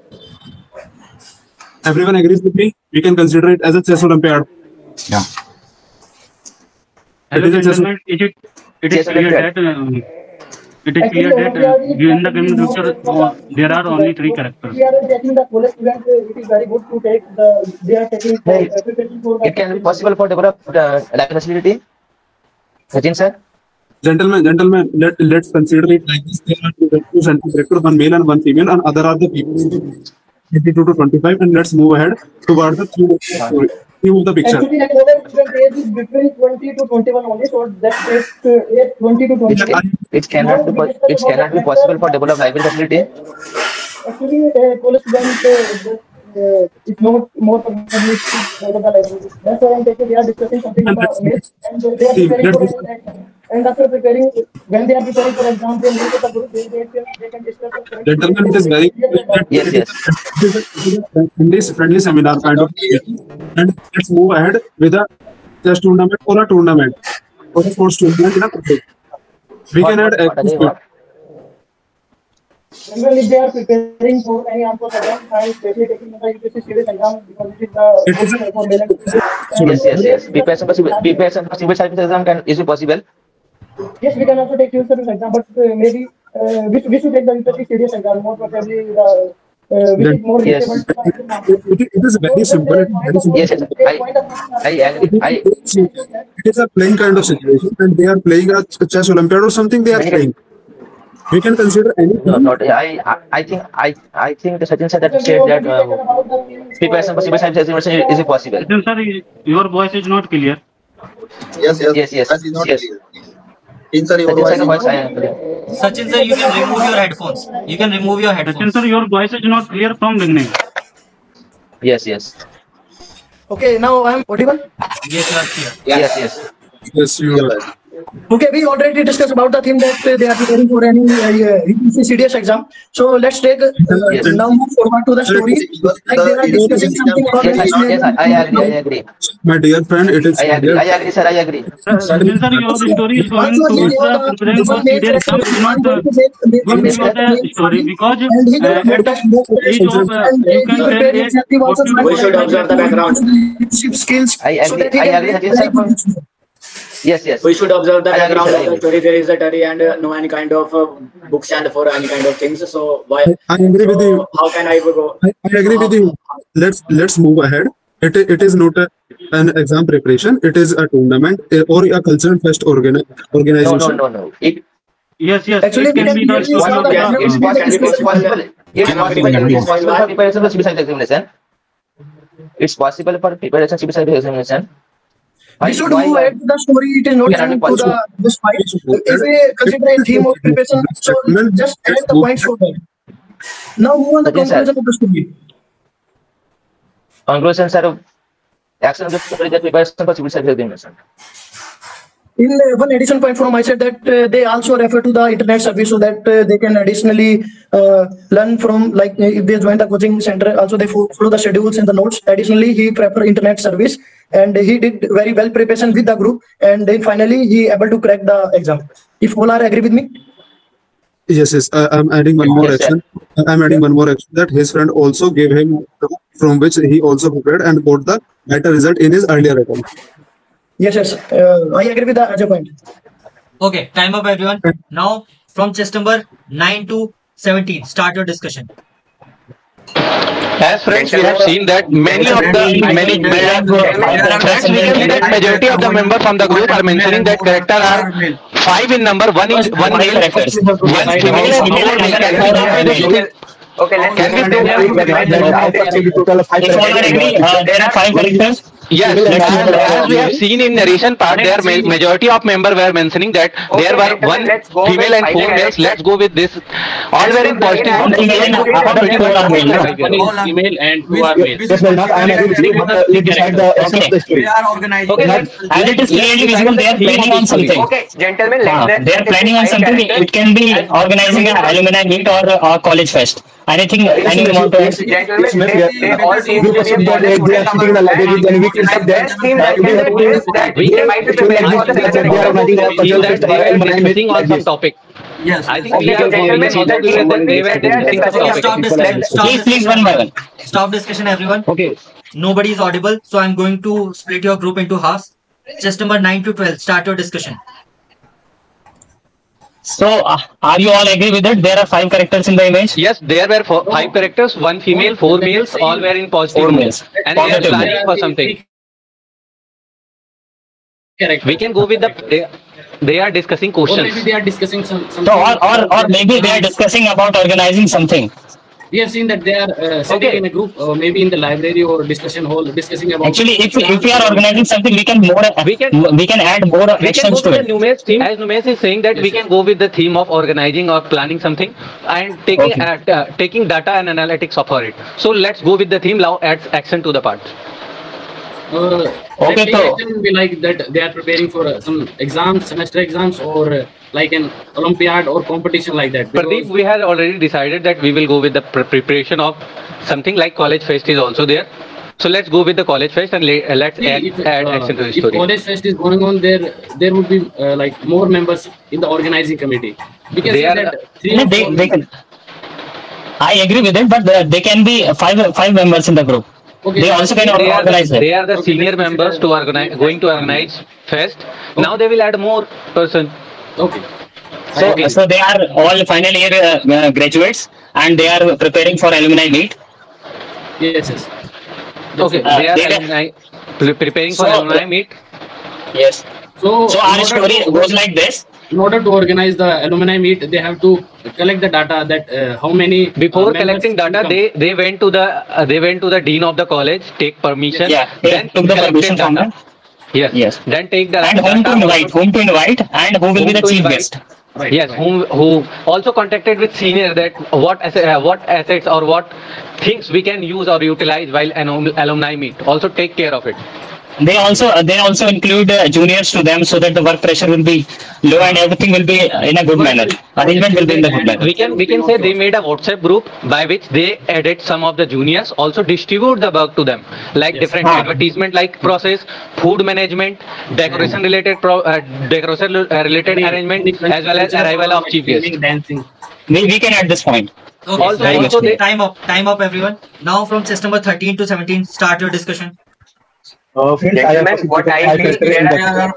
[SPEAKER 14] Everyone agrees with me. We can consider it as a chess Olympiad.
[SPEAKER 6] Yeah.
[SPEAKER 10] Hello, gentlemen. It is clear that it is clear that in the coming future there are only 3 characters.
[SPEAKER 4] We are taking the college student. It is very good to take the. They are taking preparation for the.
[SPEAKER 2] It can be possible for develop live facility. Sachin sir.
[SPEAKER 14] Gentlemen, let's consider it like this. There are two central characters, one male and one female, and other are the people 22 to 25. And let's move ahead toward the theme of the picture.
[SPEAKER 4] Actually, the college student age is between 20 to 21 only, so that age 20 to 28.
[SPEAKER 2] It cannot be possible for develop library facility.
[SPEAKER 4] Actually, college student is not more probably to go to the library. That's why I'm taking. We are discussing something about myths, and they are preparing for exam. And after preparing, when they are preparing for exam, they meet with the group. They can discuss.
[SPEAKER 14] Gentlemen, it is very friendly seminar kind of thing. And let's move ahead with a chess tournament or a tournament or a sports tournament in a cricket. We can add
[SPEAKER 4] Even if they are preparing for any armed force exam, I am especially taking the UPSC serious exam because it is the for male and
[SPEAKER 2] Yes. Preparation for civil service exam is it possible?
[SPEAKER 4] Yes, we can also take civil service exam, but maybe we should take the UPSC serious exam. More probably which is more reachable.
[SPEAKER 14] It is very simple.
[SPEAKER 2] Yes, I agree.
[SPEAKER 14] It is a playing kind of situation, and they are playing a chess Olympiad or something. They are playing. We can consider anything.
[SPEAKER 2] No, not. I think the Sachin said that preparation for civil service examination is it possible?
[SPEAKER 10] Sachin sir, your voice is not clear.
[SPEAKER 2] Yes.
[SPEAKER 1] Sachin sir, you can remove your headphones.
[SPEAKER 10] Sachin sir, your voice is not clear from beginning.
[SPEAKER 2] Yes.
[SPEAKER 4] Okay, now I am audible.
[SPEAKER 1] Yes, you are clear.
[SPEAKER 14] Yes, you are.
[SPEAKER 4] Okay, we already discussed about the theme that they are preparing for any CDS exam. So let's take now move forward to the story. Like they are discussing something about
[SPEAKER 2] I agree.
[SPEAKER 14] My dear friend, it is.
[SPEAKER 2] I agree, sir. I agree.
[SPEAKER 10] Sachin sir, your story is going towards the preparing for CDS exam, not the story, because at the age of you can tell
[SPEAKER 15] We should observe the background.
[SPEAKER 4] Skills.
[SPEAKER 2] I agree, sir. Yes.
[SPEAKER 15] We should observe the background of the story. There is a study and no any kind of books and for any kind of things. So why?
[SPEAKER 14] I agree with you.
[SPEAKER 15] How can I go?
[SPEAKER 14] I agree with you. Let's move ahead. It is not an exam preparation. It is a tournament or a cultural fest organization.
[SPEAKER 2] No.
[SPEAKER 10] Yes.
[SPEAKER 4] Actually,
[SPEAKER 10] it can be the story of
[SPEAKER 2] It's possible for preparation for civil service examination. It's possible for preparation civil service examination.
[SPEAKER 4] We should move ahead to the story. It is not time to this fight. If we consider a theme of preparation, so just add the points for that. Now move on the conclusion of the story.
[SPEAKER 2] Conclusions are action of the story that preparation for civil service examination.
[SPEAKER 4] In one additional point from my side that they also refer to the internet service so that they can additionally learn from, like if they join the coaching center, also they follow the schedules and the notes. Additionally, he prefer internet service and he did very well preparation with the group, and then finally he able to crack the exam. If all are agree with me?
[SPEAKER 14] Yes. I'm adding one more action. I'm adding one more action that his friend also gave him, from which he also prepared and got the better result in his earlier attempt.
[SPEAKER 4] Yes. I agree with the other point.
[SPEAKER 1] Okay, time up everyone. Now from chess number 9 to 17, start your discussion.
[SPEAKER 11] As friends, we have seen that majority of the members from the group are mentioning that character are 5 in number. One male, one female,
[SPEAKER 17] Okay,
[SPEAKER 11] can we do
[SPEAKER 13] total of 5 there are 5 characters.
[SPEAKER 11] Yes, as we have seen in narration part, there majority of members were mentioning that there were 1 female and 4 males. Let's go with this. All were in positive.
[SPEAKER 12] One female and 2 are male.
[SPEAKER 8] Yes, well, I am agree with you, but we decide the essence of the story.
[SPEAKER 13] They are organized. As it is clearly visible, they are planning on something.
[SPEAKER 17] Okay, gentlemen,
[SPEAKER 13] they are planning on something. It can be organizing an alumni meet or a college fest. Anything, any amount of.
[SPEAKER 17] Gentlemen, they all seem to be
[SPEAKER 8] they are sitting in the library, then we can sit there.
[SPEAKER 11] Missing on some topic.
[SPEAKER 1] Yes.
[SPEAKER 11] I think we are
[SPEAKER 1] Please, one by one. Stop discussion, everyone.
[SPEAKER 8] Okay.
[SPEAKER 1] Nobody is audible, so I'm going to split your group into halves. Chess number 9 to 12, start your discussion.
[SPEAKER 13] So, are you all agree with it? There are 5 characters in the image.
[SPEAKER 11] Yes, there were 5 characters, 1 female, 4 males, all were in positive
[SPEAKER 13] 4
[SPEAKER 11] mood.
[SPEAKER 13] males.
[SPEAKER 11] And we are
[SPEAKER 13] Positive
[SPEAKER 11] planning
[SPEAKER 13] mood.
[SPEAKER 11] for something. We can go with the. They are discussing
[SPEAKER 12] Or
[SPEAKER 11] questions.
[SPEAKER 12] maybe they are discussing something.
[SPEAKER 13] So, or maybe they are discussing about organizing something.
[SPEAKER 12] We have seen that they are sitting in a group, maybe in the library or discussion hall, discussing about.
[SPEAKER 13] Actually, if we are organizing something, we can add more
[SPEAKER 11] We can go
[SPEAKER 13] actions
[SPEAKER 11] to
[SPEAKER 13] to
[SPEAKER 11] the
[SPEAKER 13] it.
[SPEAKER 11] Numesh team. As Numesh is saying that we can go with the theme of organizing or planning something and taking taking data and analytics for it. So let's go with the theme. Now add action to the part.
[SPEAKER 12] Okay, so it will be like that they are preparing for some exams, semester exams, or like an Olympiad or competition like that.
[SPEAKER 11] Pradeep, we had already decided that we will go with the preparation of something like college fest is also there. So let's go with the college fest and let's add action to the
[SPEAKER 12] If
[SPEAKER 11] story.
[SPEAKER 12] college fest is going on, there would be like more members in the organizing committee. We can
[SPEAKER 11] They
[SPEAKER 12] say
[SPEAKER 11] are
[SPEAKER 12] that
[SPEAKER 13] No, they can. I agree with it, but they can be five members in the group.
[SPEAKER 12] Okay,
[SPEAKER 13] They also can organize it.
[SPEAKER 11] They are the senior members to organize, going to organize fest. Now they will add more person.
[SPEAKER 12] Okay.
[SPEAKER 13] So they are all final year graduates and they are preparing for alumni meet.
[SPEAKER 12] Yes.
[SPEAKER 11] Okay, they are alumni, preparing for alumni meet.
[SPEAKER 13] Yes.
[SPEAKER 12] So
[SPEAKER 13] our story goes like this.
[SPEAKER 12] In order to organize the alumni meet, they have to collect the data that how many.
[SPEAKER 11] Before collecting data, they went to the dean of the college, take permission.
[SPEAKER 13] Yeah, they took the permission from them.
[SPEAKER 11] Yes. Then take the
[SPEAKER 13] And whom to invite, and who will be the chief guest.
[SPEAKER 11] Yes, who also contacted with senior that what assets or what things we can use or utilize while an alumni meet. Also take care of it.
[SPEAKER 13] They also include juniors to them so that the work pressure will be low and everything will be in a good manner. Arrangement will be in the good manner.
[SPEAKER 11] We can say they made a WhatsApp group by which they added some of the juniors, also distribute the work to them, like different advertisement like process, food management, decoration related arrangement, as well as arrival of chief guest.
[SPEAKER 13] We can add this point.
[SPEAKER 1] Okay,
[SPEAKER 11] Also
[SPEAKER 1] so time up everyone. Now from system number 13 to 17, start your discussion.
[SPEAKER 3] Gentlemen, what I feel there are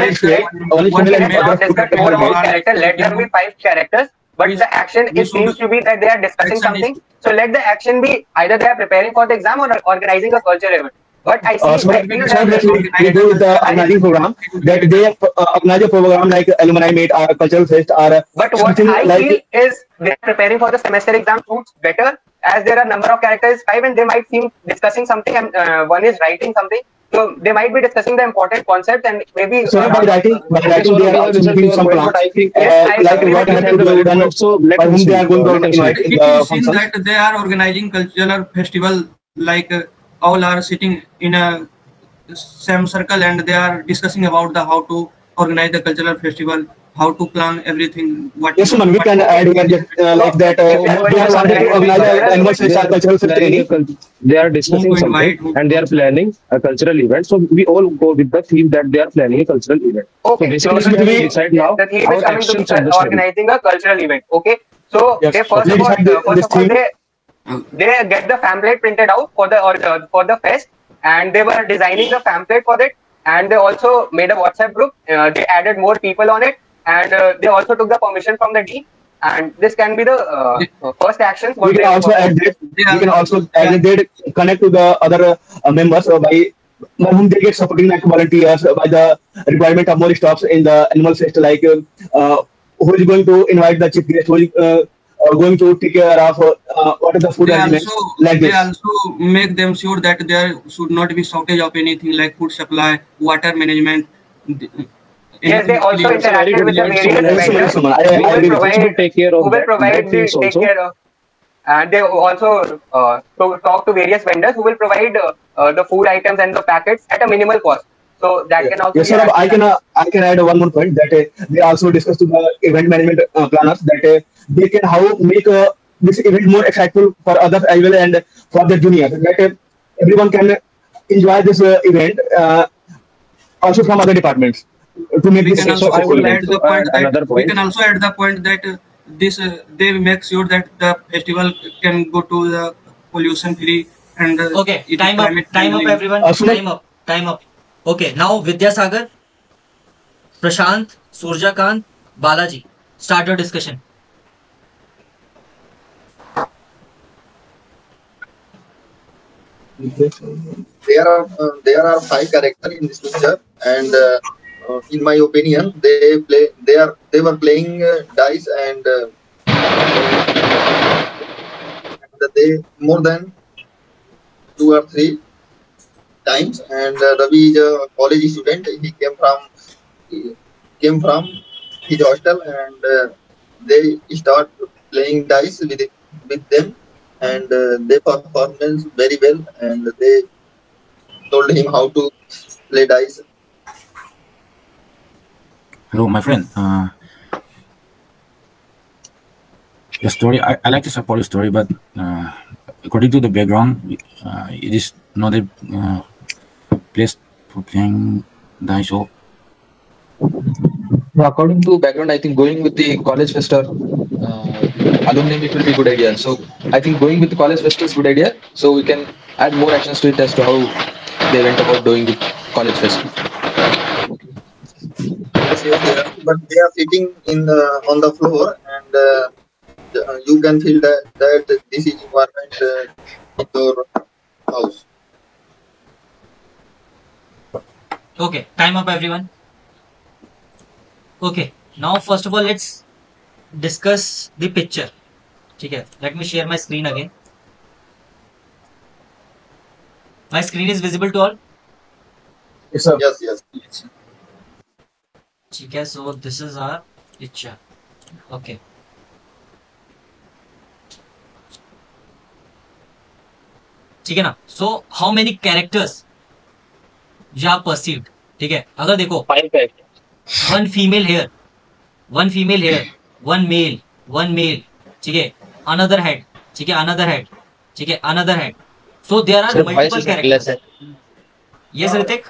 [SPEAKER 3] let there be 5 characters, but the action it seems to be that they are discussing something. So let the action be either they are preparing for the exam or organizing a cultural event. But I see
[SPEAKER 8] we do with the organizing program that they organize a program like alumni meet or cultural fest or
[SPEAKER 3] but what I feel is they are preparing for the semester exam suits better, as there are number of characters 5 and they might seem discussing something and one is writing something. So they might be discussing the important concept and maybe.
[SPEAKER 8] So by writing they are also giving some plans like what has to be done. So by whom they are going to invite in the
[SPEAKER 7] Seen
[SPEAKER 8] function.
[SPEAKER 7] that they are organizing cultural festival, like all are sitting in a same circle and they are discussing about the how to organize the cultural festival, how to plan everything. What
[SPEAKER 8] Yes, man, we can add here like that. They are wanted to organize an annual fest or cultural fest.
[SPEAKER 3] They are discussing something and they are planning a cultural event. So we all go with the theme that they are planning a cultural event.
[SPEAKER 17] Okay,
[SPEAKER 3] so basically we decide now
[SPEAKER 17] the theme
[SPEAKER 3] our
[SPEAKER 17] is coming
[SPEAKER 3] actions
[SPEAKER 17] to
[SPEAKER 3] on the study.
[SPEAKER 17] organizing a cultural event. Okay, so
[SPEAKER 8] Yes,
[SPEAKER 17] they first
[SPEAKER 8] we
[SPEAKER 17] of all,
[SPEAKER 8] decide
[SPEAKER 17] they get the pamphlet printed out for the fest, and they were designing the pamphlet for it, and they also made a WhatsApp group. They added more people on it, and they also took the permission from the dean. And this can be the first actions.
[SPEAKER 8] We can also add that. We can also add that connect to the other members by whom they get supporting like volunteers by the requirement of more stops in the animal fest, like who is going to invite the chief guest, who is going to take care of what are the food arrangements like
[SPEAKER 7] they
[SPEAKER 8] this.
[SPEAKER 7] also make them sure that there should not be shortage of anything like food supply, water management.
[SPEAKER 17] Yes, they also interacted with the various vendors who will provide take care of, and they also talk to various vendors who will provide the food items and the packets at a minimal cost. So that can also.
[SPEAKER 8] Yes, sir. I can add one more point that they also discuss to the event management planners that they can how make this event more exciting for others as well and for the juniors. That everyone can enjoy this event also from other departments to make this successful.
[SPEAKER 7] We can also add the point that this they make sure that the festival can go to the pollution free and
[SPEAKER 1] Okay, time up everyone. Time up. Okay, now Vidyasagar, Prashant, Surjakant, Balaji. Start your discussion.
[SPEAKER 5] There are 5 characters in this picture, and in my opinion, they were playing dice, and they more than 2 or 3 times. And Ravi is a college student. He came from his hostel, and they start playing dice with them, and they performed very well, and they told him how to play dice.
[SPEAKER 6] Hello, my friend. The story, I like to support the story, but according to the background, it is not a place for playing dice. So,
[SPEAKER 18] According to background, I think going with the college fest or alumni meet will be a good idea. So I think going with the college fest is a good idea. So we can add more actions to it as to how they went about doing the college fest.
[SPEAKER 5] But they are sitting on the floor, and you can feel that this is environment in your house.
[SPEAKER 1] Okay, time up, everyone. Okay, now first of all, let's discuss the picture. Okay, let me share my screen again. My screen is visible to all?
[SPEAKER 5] Yes, sir. Yes.
[SPEAKER 1] Okay, so this is our picture. Okay. ठीक है ना? So how many characters you have perceived? ठीक है, अगर देखो
[SPEAKER 9] 5 characters.
[SPEAKER 1] one female here, one male, ठीक है, another head, ठीक है, another head, ठीक है, another head. So there are multiple characters. Yes, Ritik.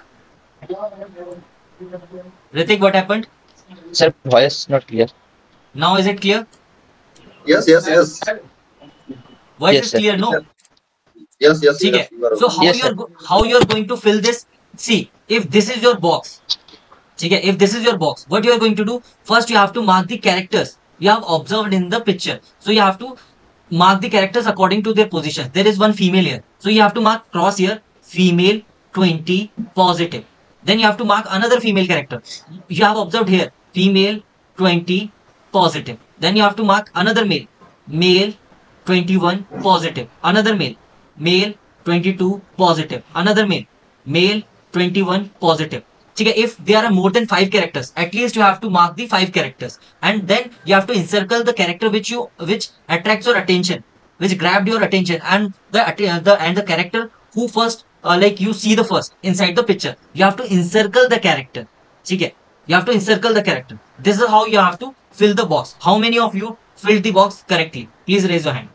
[SPEAKER 1] Ritik, what happened?
[SPEAKER 2] Sir, voice not clear.
[SPEAKER 1] Now is it clear?
[SPEAKER 5] Yes.
[SPEAKER 1] Voice
[SPEAKER 2] Yes,
[SPEAKER 1] is
[SPEAKER 2] sir.
[SPEAKER 1] clear, no?
[SPEAKER 5] Yes.
[SPEAKER 1] ठीक है. So how you are going to fill this? See, if this is your box, ठीक है, if this is your box, what you are going to do? First, you have to mark the characters you have observed in the picture. So you have to mark the characters according to their positions. There is one female here, so you have to mark cross here, female 20 positive. Then you have to mark another female character. You have observed here, female 20 positive. Then you have to mark another male, male 21 positive. Another male, male 22 positive. Another male, male 21 positive. ठीक है, if there are more than 5 characters, at least you have to mark the 5 characters, and then you have to encircle the character which attracts your attention, which grabbed your attention, and the character who first like you see the first inside the picture, you have to encircle the character. ठीक है, you have to encircle the character. This is how you have to fill the box. How many of you filled the box correctly? Please raise your hand.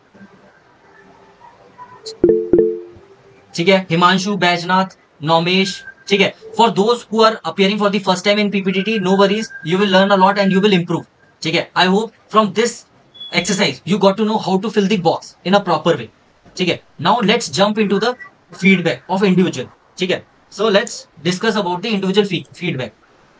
[SPEAKER 1] ठीक है, हिमांशु, बैजनाथ, नौमेश. ठीक है, for those who are appearing for the first time in PPTT, no worries, you will learn a lot and you will improve. ठीक है, I hope from this exercise you got to know how to fill the box in a proper way. ठीक है, now let's jump into the feedback of individual. ठीक है, so let's discuss about the individual feedback.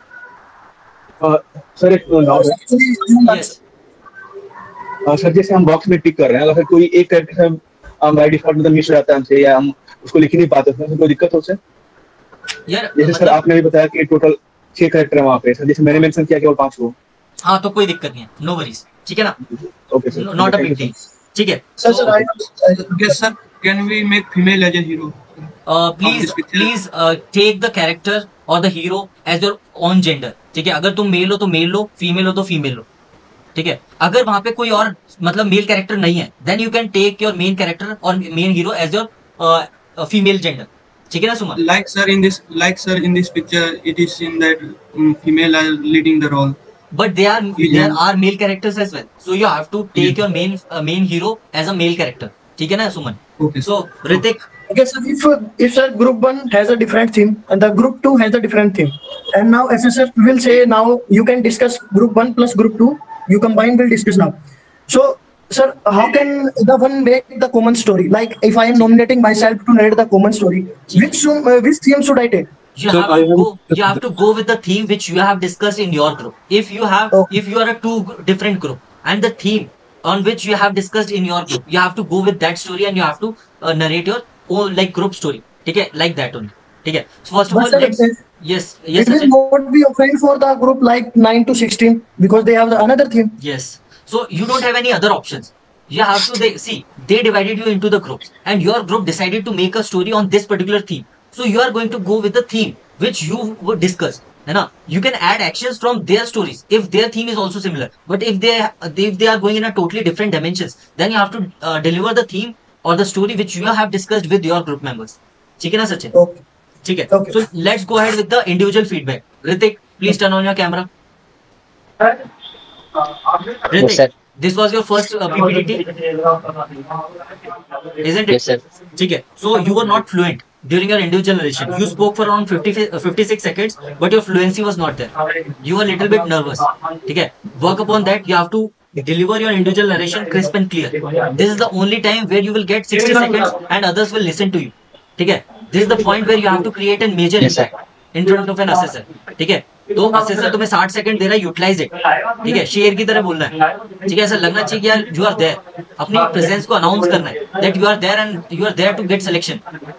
[SPEAKER 8] Sir एक
[SPEAKER 1] Yes.
[SPEAKER 8] Sir जैसे हम box में टिक कर रहे हैं, अगर कोई एक कैरेक्टर बाय डिफॉल्ट मतलब मिस हो जाता है हमसे, या हम उसको लिख ही नहीं पाते, उसमें कोई दिक्कत हो सर?
[SPEAKER 1] यार
[SPEAKER 8] जैसे सर आपने भी बताया कि टोटल 6 कैरेक्टर है वहाँ पे, सर जैसे मैंने मेंशन किया केवल 5 को.
[SPEAKER 1] हाँ, तो कोई दिक्कत नहीं है, नो वरीज. ठीक है ना?
[SPEAKER 8] Okay sir,
[SPEAKER 1] not a big deal. ठीक है.
[SPEAKER 7] Yes, sir. Can we make female as a hero?
[SPEAKER 1] Please take the character or the hero as your own gender. ठीक है, अगर तुम मेल हो तो मेल लो, फीमेल हो तो फीमेल लो. ठीक है, अगर वहां पे कोई और मतलब मेल कैरेक्टर नहीं है, then you can take your main character और main hero as your female gender. ठीक है ना सुमन?
[SPEAKER 7] Like sir, in this picture, it is in that female are leading the role.
[SPEAKER 1] But there are male characters as well. So you have to take your main hero as a male character. ठीक है ना सुमन?
[SPEAKER 7] Okay.
[SPEAKER 1] So Ritik.
[SPEAKER 4] Okay, so if sir group 1 has a different theme and the group 2 has a different theme, and now SSR will say now you can discuss group 1 plus group 2. You combine will discuss now. So sir, how can the one make the common story? Like if I am nominating myself to narrate the common story, which theme should I take?
[SPEAKER 1] You
[SPEAKER 14] Sir,
[SPEAKER 1] have
[SPEAKER 14] I
[SPEAKER 1] to
[SPEAKER 14] have
[SPEAKER 1] go. You have to go with the theme which you have discussed in your group. If you are a different group, and the theme on which you have discussed in your group, you have to go with that story, and you have to narrate your own like group story. Okay, like that only. Okay. So first of
[SPEAKER 4] But
[SPEAKER 1] all,
[SPEAKER 4] sir,
[SPEAKER 1] let's yes,
[SPEAKER 4] it will
[SPEAKER 1] Sachin.
[SPEAKER 4] not be offend for the group like 9 to 16 because they have another theme.
[SPEAKER 1] Yes. So you don't have any other options. You have to they divided you into the groups, and your group decided to make a story on this particular theme. So you are going to go with the theme which you would discuss. You know, you can add actions from their stories if their theme is also similar. But if they are going in a totally different dimensions, then you have to deliver the theme or the story which you have discussed with your group members. ठीक है ना सचिन? ठीक है. So let's go ahead with the individual feedback. Ritik, please turn on your camera. Ritik,
[SPEAKER 2] Yes, sir.
[SPEAKER 1] this was your first PPT, isn't it?
[SPEAKER 2] Yes, sir.
[SPEAKER 1] ठीक है. So you were not fluent during your individual narration. You spoke for around 56 seconds, but your fluency was not there. You were a little bit nervous. ठीक है. Work upon that. You have to deliver your individual narration crisp and clear. This is the only time where you will get 60 seconds and others will listen to you. ठीक है. This is the point where you have to create a major impact in front of an assessor. ठीक है. तो assessor तुम्हें 60 second दे रहा है, utilise it. ठीक है, शेर की तरह बोलना है. ठीक है, ऐसा लगना चाहिए कि यार यू आर देयर, अपनी प्रेजेंस को अनाउंस करना है that you are there and you are there to get selection.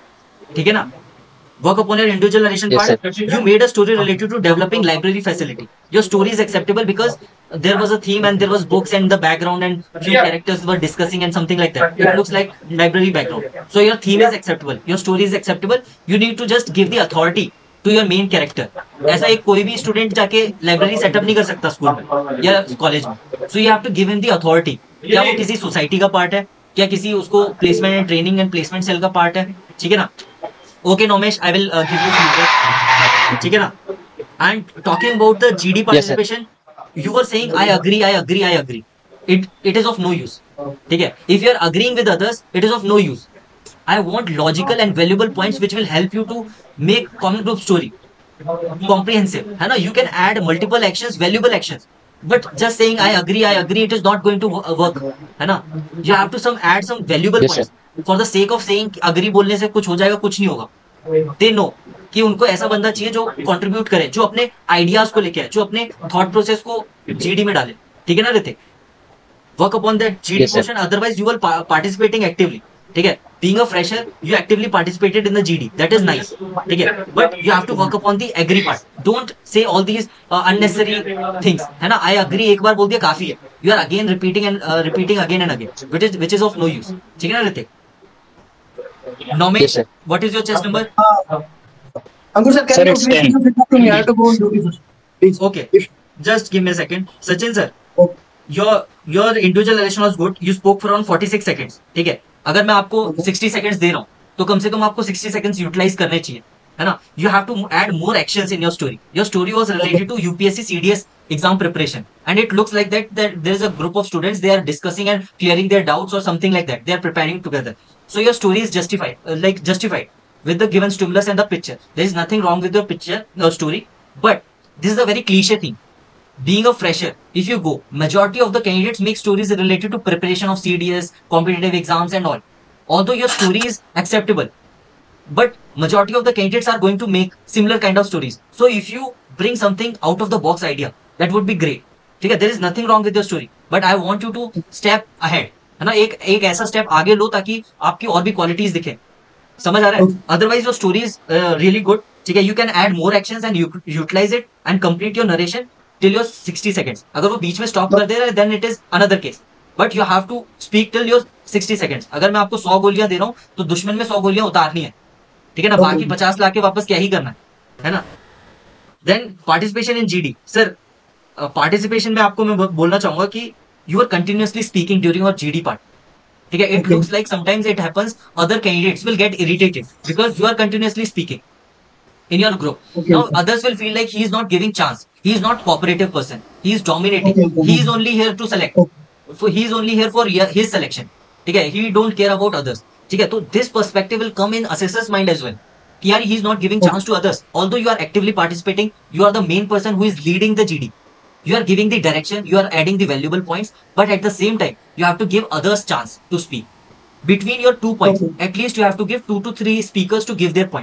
[SPEAKER 1] ठीक है ना. Work upon your individual narration
[SPEAKER 2] Yes,
[SPEAKER 1] part. You made a story related to developing library facility. Your story is acceptable because there was a theme and there was books and the background and few characters were discussing and something like that. It looks like library background. So your theme is acceptable. Your story is acceptable. You need to just give the authority to your main character. ऐसा एक कोई भी student जाके library setup नहीं कर सकता school में या कॉलेज में. So you have to give him the authority. क्या वो किसी सोसाइटी का पार्ट है, क्या किसी उसको placement and training and placement cell का पार्ट है. ठीक है ना. Okay, Nomesh, I will give you feedback. ठीक है ना. And talking about the GD participation, you were saying I agree. It is of no use. ठीक है. If you are agreeing with others, it is of no use. I want logical and valuable points which will help you to make common group story comprehensive. है ना. You can add multiple actions, valuable actions. But just saying I agree, it is not going to work. है ना. You have to add some valuable
[SPEAKER 2] Yes,
[SPEAKER 1] points. For the sake of saying agree बोलने से कुछ हो जाएगा, कुछ नहीं होगा. They know कि उनको ऐसा बंदा चाहिए जो कंट्रीब्यूट करे, जो अपने आइडियाज को लेके आए, जो अपने थॉट प्रोसेस को जीडी में डाले. ठीक है ना Hrithik. Work upon that GD portion, otherwise you will participating actively. ठीक है. Being a fresher, you actively participated in the GD. That is nice. ठीक है. But you have to work upon the agree part. Don't say all these unnecessary things. है ना. I agree एक बार बोल दिया काफी है. You are again repeating again and again, which is of no use. ठीक है ना Hrithik. Nomesh, what is your chess number?
[SPEAKER 4] Ankur sir, can you please pick up to me? I have to go on duty first. Please.
[SPEAKER 1] Okay. Just give me a second. Sachin sir, your individual narration was good. You spoke for around 46 seconds. ठीक है. अगर मैं आपको 60 seconds दे रहा हूँ तो कम से कम आपको 60 seconds यूटिलाइज करने चाहिए. है ना. You have to add more actions in your story. Your story was related to UPSC CDS exam preparation, and it looks like that there is a group of students, they are discussing and clearing their doubts or something like that. They are preparing together. So your story is justified with the given stimulus and the picture. There is nothing wrong with your picture or story, but this is a very cliche thing. Being a fresher, if you go, majority of the candidates make stories related to preparation of CDS, competitive exams and all. Although your story is acceptable, but majority of the candidates are going to make similar kind of stories. So if you bring something out of the box idea, that would be great. ठीक है. There is nothing wrong with your story, but I want you to step ahead. है ना. एक ऐसा step आगे लो ताकि आपकी और भी क्वालिटीज दिखे. समझ आ रहा है. Otherwise your story is really good. ठीक है. You can add more actions and utilize it and complete your narration till your 60 seconds. अगर वो बीच में स्टॉप कर दे रहा है then it is another case, but you have to speak till your 60 seconds. अगर मैं आपको 100 गोलियां दे रहा हूँ तो दुश्मन में 100 गोलियां उतारनी है. ठीक है ना. बाकी 50 ला के वापस क्या ही करना है ना. Then participation in GD. Sir participation में आपको मैं बोलना चाहूंगा कि you are continuously speaking during your GD part. ठीक है. It looks like sometimes it happens other candidates will get irritated because you are continuously speaking in your group. Now others will feel like he is not giving chance. He is not cooperative person. He is dominating. He is only here to select. He is only here for his selection. ठीक है. He don't care about others. ठीक है. तो this perspective will come in assessor's mind as well. कि यार he is not giving chance to others. Although you are actively participating, you are the main person who is leading the GD. You are giving the direction, you are adding the valuable points, but at the same time, you have to give others chance to speak. Between your 2 points, at least you have to give 2 to 3 speakers to give their point.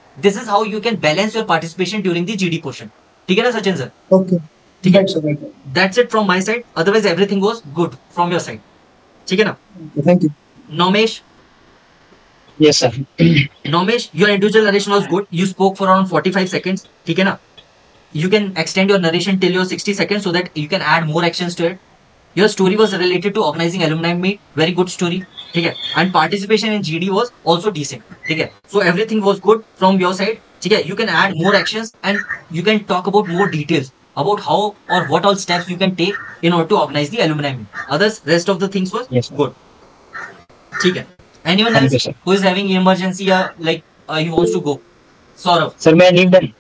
[SPEAKER 1] This is how you can balance your participation during the GD portion. ठीक है ना Sachin sir?
[SPEAKER 4] Okay.
[SPEAKER 1] ठीक है,
[SPEAKER 4] Right, sir. Right.
[SPEAKER 1] That's it from my side, otherwise everything was good from your side. ठीक है ना?
[SPEAKER 4] Thank you.
[SPEAKER 1] Nomesh,
[SPEAKER 13] Yes, sir.
[SPEAKER 1] Nomesh, your individual narration was good. You spoke for around 45 seconds. ठीक है ना? You can extend your narration till your 60 seconds so that you can add more actions to it. Your story was related to organizing alumni meet. Very good story. ठीक है? And participation in GD was also decent. ठीक है? So everything was good from your side. ठीक है? You can add more actions and you can talk about more details about how or what all steps you can take in order to organize the alumni meet. Others, rest of the things was good. ठीक है? Anyone
[SPEAKER 13] Thank you,
[SPEAKER 1] else
[SPEAKER 13] sir.
[SPEAKER 1] who is having emergency or like he wants to go? Saurav.
[SPEAKER 13] Sir, may I leave then?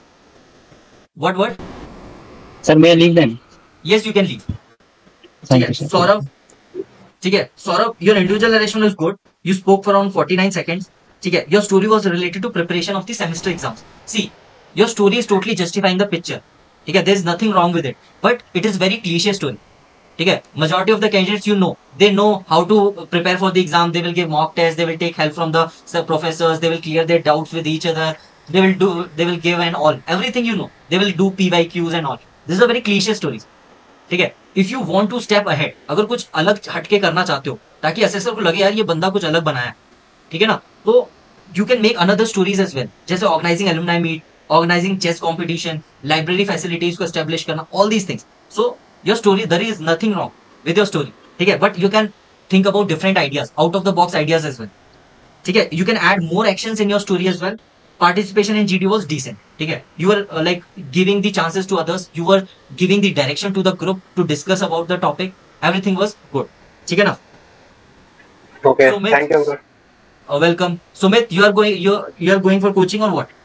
[SPEAKER 1] What?
[SPEAKER 13] Sir, may I leave then?
[SPEAKER 1] Yes, you can leave. ठीक
[SPEAKER 13] Thank
[SPEAKER 1] है,
[SPEAKER 13] you, sir.
[SPEAKER 1] Saurav. ठीक है, Saurav, your individual narration was good. You spoke for around 49 seconds. ठीक है, your story was related to preparation of the semester exams. See, your story is totally justifying the picture. ठीक है, there is nothing wrong with it, but it is very cliche story. ठीक है, majority of the candidates they know how to prepare for the exam. They will give mock tests, they will take help from the professors, they will clear their doubts with each other, they will give and all everything they will do PYQs and all. This is a very cliche story. ठीक है, if you want to step ahead, अगर कुछ अलग हटके करना चाहते हो ताकि असेसर को लगे यार ये बंदा कुछ अलग बनाया, ठीक है ना, तो you can make another stories as well, जैसे organizing alumni meet, organizing chess competition, library facilities को establish करना, all these things. So your story, there is nothing wrong with your story. ठीक है, but you can think about different ideas, out of the box ideas as well. ठीक है, you can add more actions in your story as well. Participation in GD was decent. ठीक है, you were like giving the chances to others, you were giving the direction to the group to discuss about the topic. Everything was good. ठीक है ना?
[SPEAKER 17] Okay,
[SPEAKER 1] Sumit,
[SPEAKER 17] thank you, sir.
[SPEAKER 1] welcome. Sumit, you are going for coaching or what?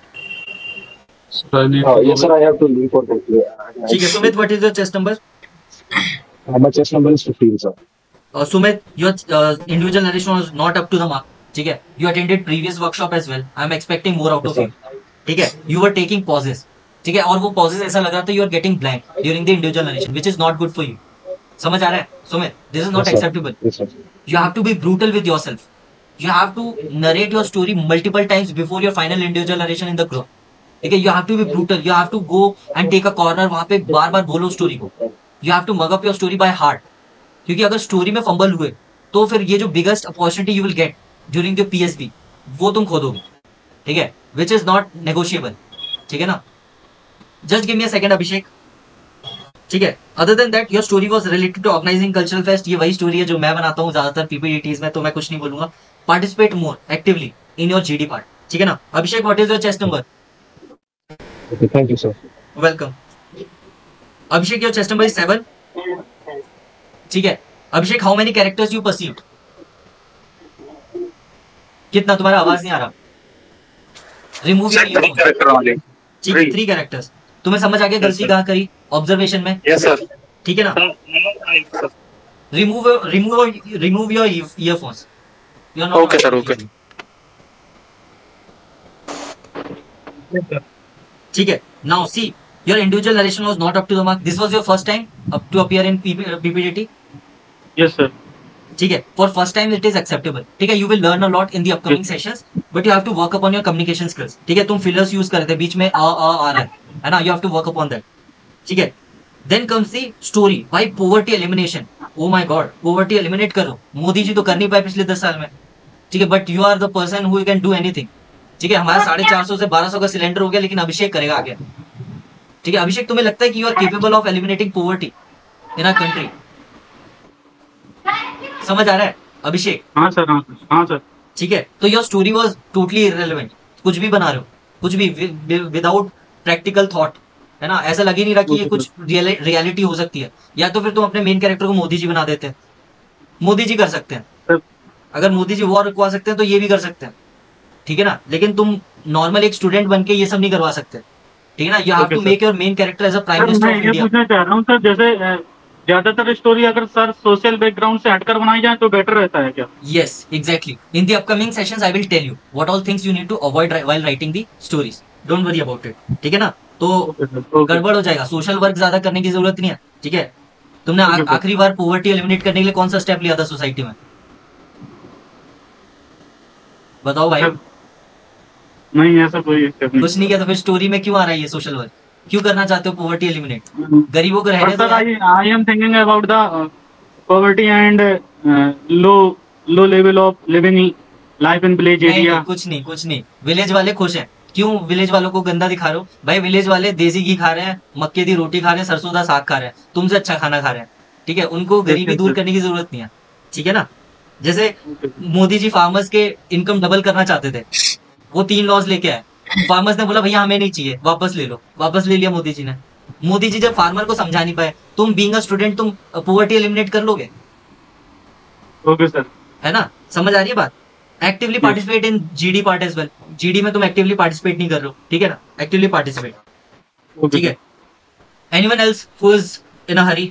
[SPEAKER 3] Yes, sir. I have to leave for that.
[SPEAKER 1] ठीक है, Sumit, what is your chest number?
[SPEAKER 3] My chest number is 15, sir.
[SPEAKER 1] Sumit, your individual narration was not up to the mark. ठीक है, you attended previous workshop as well. I am expecting more out of you. ठीक है, you were taking pauses. ठीक है, और वो pauses ऐसा लग रहा था you are getting blank during the individual narration, which is not good for you. समझ आ रहा है Sumit? This is not acceptable.
[SPEAKER 3] Yes, sir.
[SPEAKER 1] You have to be brutal with yourself. You have to narrate your story multiple times before your final individual narration in the group. ठीक है, you have to be brutal. You have to go and take a corner. वहाँ पे बार बार बोलो story को. You have to mug up your story by heart. क्योंकि अगर story में fumble हुए तो फिर ये जो biggest opportunity you will get during the PSB वो तुम खो दोगे. ठीक है, विच इज नॉट नेगोशिएबल. ठीक है ना? Just give me a second Abhishek. ठीक है, other than that your story was related to organizing cultural fest. ये वही स्टोरी है जो मैं बनाता हूँ ज्यादातर PPTs में, तो मैं कुछ नहीं बोलूंगा. Participate more actively in your GD part. ठीक है ना? Abhishek, what is your chest number?
[SPEAKER 3] Okay, thank you, sir.
[SPEAKER 1] Welcome. Abhishek, your chest number is 7. ठीक है, Abhishek, how many characters you perceived? कितना? तुम्हारा आवाज नहीं आ रहा. Remove your earphone. ठीक है, 3 कैरेक्टर्स. तुम्हें समझ आ गया गलती कहाँ करी ऑब्जर्वेशन में?
[SPEAKER 10] Yes sir.
[SPEAKER 1] ठीक है ना? Remove your earphones.
[SPEAKER 10] Okay sir. Okay.
[SPEAKER 1] ठीक है, now see your individual narration was not up to the mark. This was your first time up to appear in PPT.
[SPEAKER 10] Yes sir.
[SPEAKER 1] ठीक है, for first time it is acceptable. ठीक है, you will learn a lot in the upcoming sessions, but you have to work upon your communication skills. ठीक है, तुम fillers use कर रहे थे बीच में, आ रहा है ना? You have to work upon that. ठीक है, then comes the story by poverty elimination. Oh my god, poverty eliminate करो. मोदी जी तो कर नहीं पाए पिछले 10 साल में. ठीक है, but you are the person who can do anything. ठीक है, हमारा 450 से 1200 का सिलेंडर हो गया, लेकिन अभिषेक करेगा आगे. ठीक है, अभिषेक, तुम्हें लगता है कि you are capable of eliminating poverty in our country? समझ आ रहा है अभिषेक?
[SPEAKER 10] हाँ सर. हाँ सर.
[SPEAKER 1] ठीक है, तो your story was totally irrelevant. कुछ भी बना रहे हो, कुछ भी विदाउट प्रैक्टिकल थॉट, है ना? ऐसा लग ही नहीं रहा कि ये कुछ रियलिटी हो सकती है. या तो फिर तुम अपने मेन कैरेक्टर को मोदी जी बना देते हैं. मोदी जी कर सकते हैं. अगर मोदी जी वॉर रुकवा सकते हैं तो ये भी कर सकते हैं. ठीक है ना? लेकिन तुम नॉर्मल एक स्टूडेंट बन के ये सब नहीं करवा सकते. ठीक है ना? You have to make your main character as a prime minister of
[SPEAKER 10] मैं ये
[SPEAKER 1] इंडिया.
[SPEAKER 10] पूछना चाह रहा हूँ सर, जैसे ज्यादातर स्टोरी अगर सर सोशल बैकग्राउंड से हटकर बनाई जाए तो बेटर रहता है क्या?
[SPEAKER 1] Yes, exactly. In the upcoming sessions, I will tell you what all things you need to avoid while writing the stories. Don't worry about it. ठीक है ना? तो गड़बड़ हो जाएगा. सोशल वर्क ज्यादा करने की जरूरत नहीं है. ठीक है, तुमने आखिरी बार पॉवर्टी एलिमिनेट करने के लिए कौन सा स्टेप लिया था सोसाइटी में? बताओ भाई.
[SPEAKER 10] नहीं ऐसा कोई स्टेप नहीं।
[SPEAKER 1] कुछ नहीं किया तो फिर स्टोरी में क्यों आ रहा है ये सोशल वर्क? क्यों करना चाहते हो पोवर्टी एलिमिनेट? गरीबों को रहने
[SPEAKER 10] But
[SPEAKER 1] दो
[SPEAKER 10] sir,
[SPEAKER 1] यार।
[SPEAKER 10] I am thinking about the poverty and low level of living life in village
[SPEAKER 1] नहीं
[SPEAKER 10] area.
[SPEAKER 1] नहीं कुछ नहीं विलेज वाले खुश हैं। क्यों विलेज वालों को गंदा दिखा रहे हो भाई? विलेज वाले देसी घी खा रहे हैं, मक्के की रोटी खा रहे हैं, सरसों का साग खा रहे हैं, तुमसे अच्छा खाना खा रहे हैं। ठीक है, उनको गरीबी दूर करने की जरूरत नहीं है। ठीक है ना? जैसे मोदी जी फार्मर्स के इनकम डबल करना चाहते थे, वो 3 लॉज लेके आए। फार्मर्स ने बोला भैया हमें नहीं चाहिए, वापस ले लो। वापस ले लिया मोदी जी ने। मोदी जी जब फार्मर को समझा नहीं पाए, तुम बीइंग अ स्टूडेंट तुम पोवर्टी एलिमिनेट कर लोगे?
[SPEAKER 10] Okay sir.
[SPEAKER 1] है ना? समझ आ रही है बात? Actively participate in GD part as well. GD में तुम एक्टिवली पार्टिसिपेट नहीं कर रहे हो, ठीक है ना? Actively participate. ठीक है। Anyone else who is in a hurry?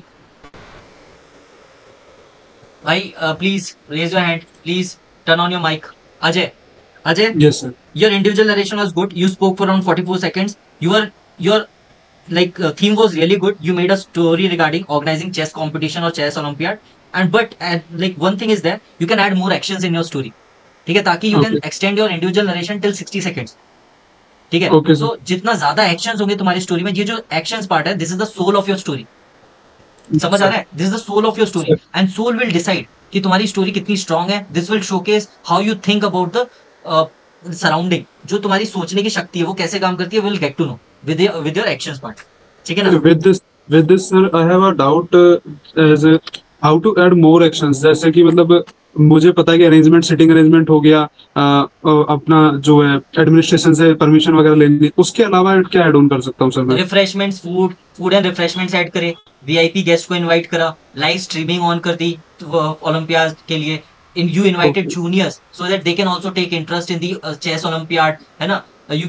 [SPEAKER 1] भाई please raise your hand, please turn on your mic. Ajay,
[SPEAKER 14] Yes, sir.
[SPEAKER 1] your individual narration was good. You spoke for around 44 seconds. Your theme was really good. You made a story regarding organizing chess competition or chess olympiad. But like one thing is there, you can add more actions in your story. ठीक है, ताकि you can extend your individual narration till 60 seconds. ठीक है?
[SPEAKER 14] Okay, sir.
[SPEAKER 1] So जितना ज्यादा actions होंगे तुम्हारी story में, ये जो actions part है, this is the soul of your story. समझ आ रहा है? This is the soul of your story, and soul will decide कि तुम्हारी स्टोरी कितनी स्ट्रांग है. This will showcase how you think about the surrounding. जो तुम्हारी सोचने की शक्ति है वो कैसे काम करती है, will get to know with your actions part. ठीक है ना?
[SPEAKER 14] With this sir, I have a doubt as how to add more actions. जैसे कि मतलब मुझे पता है कि अरेंजमेंट, सिटिंग अरेंजमेंट हो गया, अपना जो है एडमिनिस्ट्रेशन से परमिशन वगैरह लेनी, उसके अलावा क्या ऐड ऑन कर सकता हूँ सर मैं?
[SPEAKER 1] Refreshments, food and refreshments add करे, वीआईपी गेस्ट को इनवाइट करा, लाइव स्ट्रीमिंग ऑन कर दी ओलंपियाड के लिए. You invited juniors so that they can also take interest in the chess olympiad, है ना? You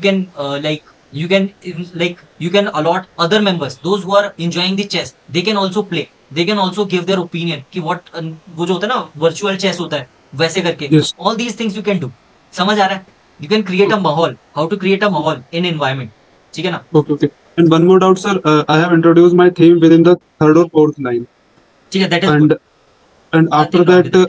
[SPEAKER 1] can allot other members, those who are enjoying the chess, they can also play, they can also give their opinion कि what वो जो होता है ना virtual chess होता है वैसे करके.
[SPEAKER 14] Yes.
[SPEAKER 1] All these things you can do. समझ आ रहा है? You can create a माहौल, how to create a माहौल in environment. ठीक है ना?
[SPEAKER 14] Okay. And one more doubt, sir. I have introduced my theme within the 3rd or 4th line.
[SPEAKER 1] ठीक है, that is good.
[SPEAKER 14] And after that.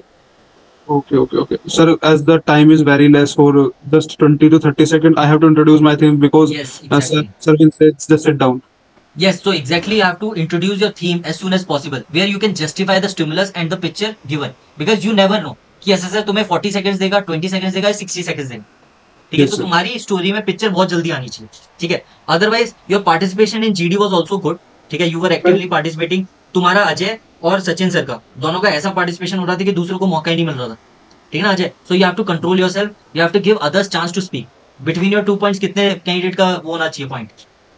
[SPEAKER 14] Okay. Sir, as the time is very less, for just 20 to 30 seconds, I have to introduce my theme because
[SPEAKER 1] Yes, exactly.
[SPEAKER 14] sir will say just sit down.
[SPEAKER 1] Yes, so exactly you have to introduce your theme as soon as possible, where you can justify the stimulus and the picture given, because you never know कि SSR तुम्हें 40 seconds देगा, 20 seconds देगा, 60 seconds देगा. ठीक है?
[SPEAKER 14] Yes,
[SPEAKER 1] तो
[SPEAKER 14] sir.
[SPEAKER 1] तुम्हारी story में पिक्चर बहुत जल्दी आनी चाहिए. ठीक है? Otherwise your participation in GD was also good. ठीक है? You were actively participating. तुम्हारा अजय और सचिन सर का दोनों का ऐसा पार्टिसिपेशन हो रहा था कि दूसरों को मौका ही नहीं मिल रहा था. ठीक है ना Ajay? So you have to control yourself, you have to give others chance to speak. Between your 2 points कितने कैंडिडेट का वो होना चाहिए point?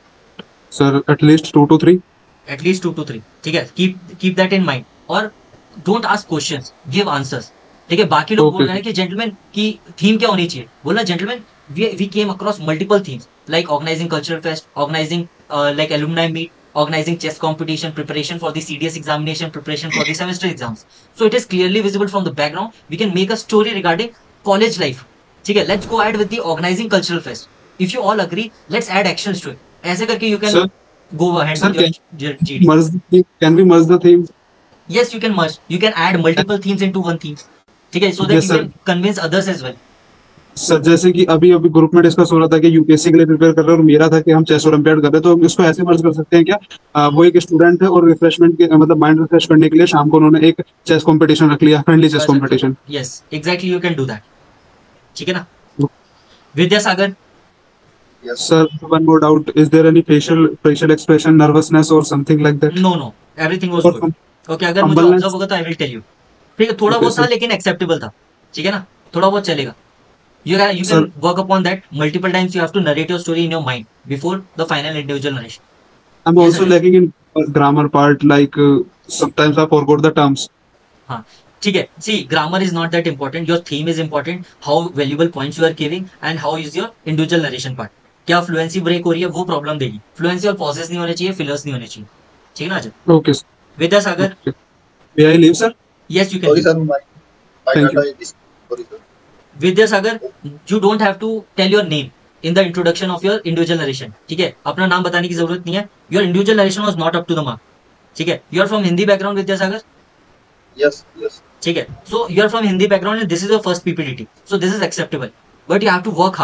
[SPEAKER 14] Sir, at least 2 to 3.
[SPEAKER 1] At least 2 to 3. ठीक है? keep that in mind. और don't ask questions, give answers. ठीक है? बाकी लोग बोल रहे हैं कि जेंटलमैन की थीम क्या होनी चाहिए. बोलना gentleman we came across multiple themes like organizing cultural fest, organizing like alumni meet, organizing chess competition, preparation for the CDS examination, preparation for the semester exams. So it is clearly visible from the background. We can make a story regarding college life. ठीक है? Let's go ahead with the organizing cultural fest. If you all agree, let's add actions to it. ऐसे करके you can go ahead with your GD.
[SPEAKER 14] Can we merge the theme?
[SPEAKER 1] Yes, you can merge. You can add multiple themes into one theme. ठीक है? So that
[SPEAKER 14] Yes,
[SPEAKER 1] you
[SPEAKER 14] sir.
[SPEAKER 1] can convince others as well.
[SPEAKER 14] Sir जैसे कि अभी group में discuss हो रहा था कि यूपीएससी के लिए प्रिपेयर कर रहे हैं और मेरा था कि हम चेस ओलंपियाड कर रहे हैं, तो हम इसको ऐसे मर्ज कर सकते हैं क्या? वो एक स्टूडेंट है और रिफ्रेशमेंट के मतलब माइंड रिफ्रेश करने के लिए शाम को उन्होंने एक चेस कंपटीशन रख लिया, friendly chess competition.
[SPEAKER 1] Yes, exactly. You can do that. ठीक है ना? Vidyasagar.
[SPEAKER 14] Yes, sir. One more doubt. Is there any facial expression, nervousness or something like that?
[SPEAKER 1] No. Everything was good. Okay, अगर मुझे observe होगा तो I will tell you. ठीक है? थोड़ा बहुत था लेकिन एक्सेप्टेबल था. ठीक है ना? थोड़ा बहुत चलेगा. You can work upon that. Multiple times you have to narrate your story in your mind before the final individual narration.
[SPEAKER 14] I'm also lacking in grammar part. Like sometimes I forgot the terms.
[SPEAKER 1] हाँ, ठीक है. See, grammar is not that important. Your theme is important. How valuable points you are giving and how is your individual narration part. क्या fluency break हो रही है वो problem देगी. Fluency और पॉजेस नहीं होने चाहिए, फिलर्स नहीं होने चाहिए. ठीक है ना Ajay?
[SPEAKER 14] Okay.
[SPEAKER 1] Vidyasagar.
[SPEAKER 14] May I leave, sir?
[SPEAKER 1] Yes, you can.
[SPEAKER 5] Sorry, sir.
[SPEAKER 14] Thank you.
[SPEAKER 5] Sorry, sir.
[SPEAKER 1] Vidyasagar, you don't have to tell your name in the introduction of your individual narration. ठीक है? अपना नाम बताने की जरूरत नहीं है. Your individual narration was not up to the mark. ठीक है? You are from Hindi background, Vidyasagar?
[SPEAKER 5] Yes.
[SPEAKER 1] ठीक है? So you are from Hindi background and this is your first PPDT. So this is acceptable. But you have to work hard.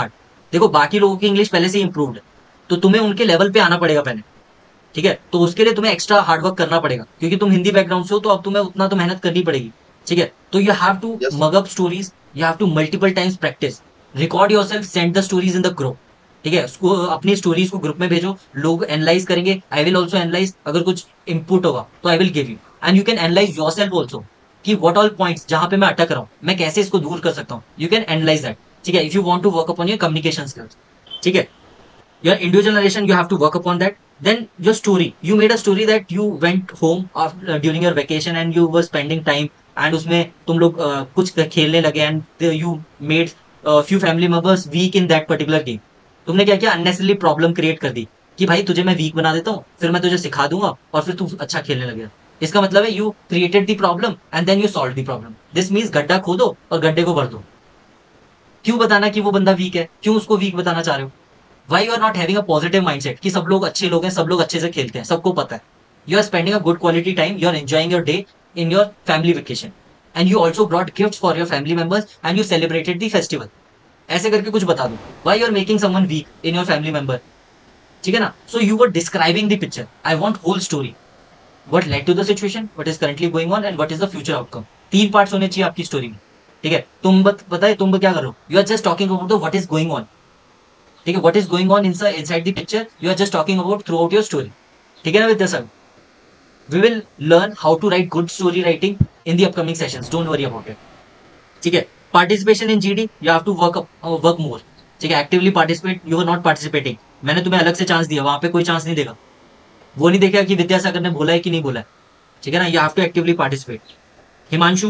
[SPEAKER 1] देखो बाकी लोगों की English पहले से ही इंप्रूव्ड है, तो तुम्हें उनके लेवल पे आना पड़ेगा पहले, ठीक है। तो उसके लिए तुम्हें एक्स्ट्रा हार्डवर्क करना पड़ेगा, क्योंकि तुम हिंदी बैकग्राउंड से हो, तो अब तुम्हें उतना तो मेहनत करनी पड़ेगी, ठीक है। तो you have to mug up stories, you have to multiple times practice, record yourself, send the stories in the group, ठीक है। उसको अपनी स्टोरीज को ग्रुप में भेजो, लोग एनालाइज करेंगे, आई विल ऑल्सो एनालाइज, अगर कुछ इनपुट होगा तो I will give you, and you can analyze yourself also कि व्हाट ऑल पॉइंट्स जहां पे मैं अटक रहा हूँ, मैं कैसे इसको दूर कर सकता हूँ, यू कैन एनालाइज दैट, ठीक है। If you want to work upon your communication skills, ठीक है। Your individual narration, you have to work upon that. Then your story, you made a story that you went home after, during your vacation and you were spending time, and उसमें तुम लोग कुछ खेलने लगे, and you made few family members weak in that particular game. तुमने क्या किया, unnecessarily problem create कर दी कि भाई तुझे मैं weak बना देता हूँ, फिर मैं तुझे सिखा दूंगा और फिर तू अच्छा खेलने लगेगा। इसका मतलब है you created the problem and then you solved the problem. This means गड्ढा खोदो और गड्ढे को भर दो। क्यों बताना कि वो बंदा वीक है, क्यों उसको वीक बताना चाह रहे हो? Why you are not having a positive mindset कि सब लोग अच्छे लोग हैं, सब लोग अच्छे से खेलते हैं, सबको पता है। You are spending a good quality time, you are enjoying your day in your family vacation, and you also brought gifts for your family members and you celebrated the festival. ऐसे करके कुछ बता दो। Why you are making someone weak in your family member? ठीक है ना? So you were describing the picture. I want whole story. What led to the situation? What is currently going on and what is the future outcome? 3 parts होने चाहिए आपकी story में, ठीक है। तुम पता है तुम क्या कर रहे हो? You are just talking about the what is going on. ठीक है, what is going on inside the picture, you are just talking about throughout your story, ठीक है ना Vidyasagar? We will learn how to write good story writing in the upcoming sessions, don't worry about it, ठीक है। Participation in GD, you have to work more, ठीक है। Actively participate, you are not participating, मैंने तुम्हें अलग से chance दिया, वहां पे कोई चांस नहीं देगा, वो नहीं देखेगा कि विद्यासागर ने बोला है कि नहीं बोला है, ठीक है ना। You have to actively participate. Himanshu,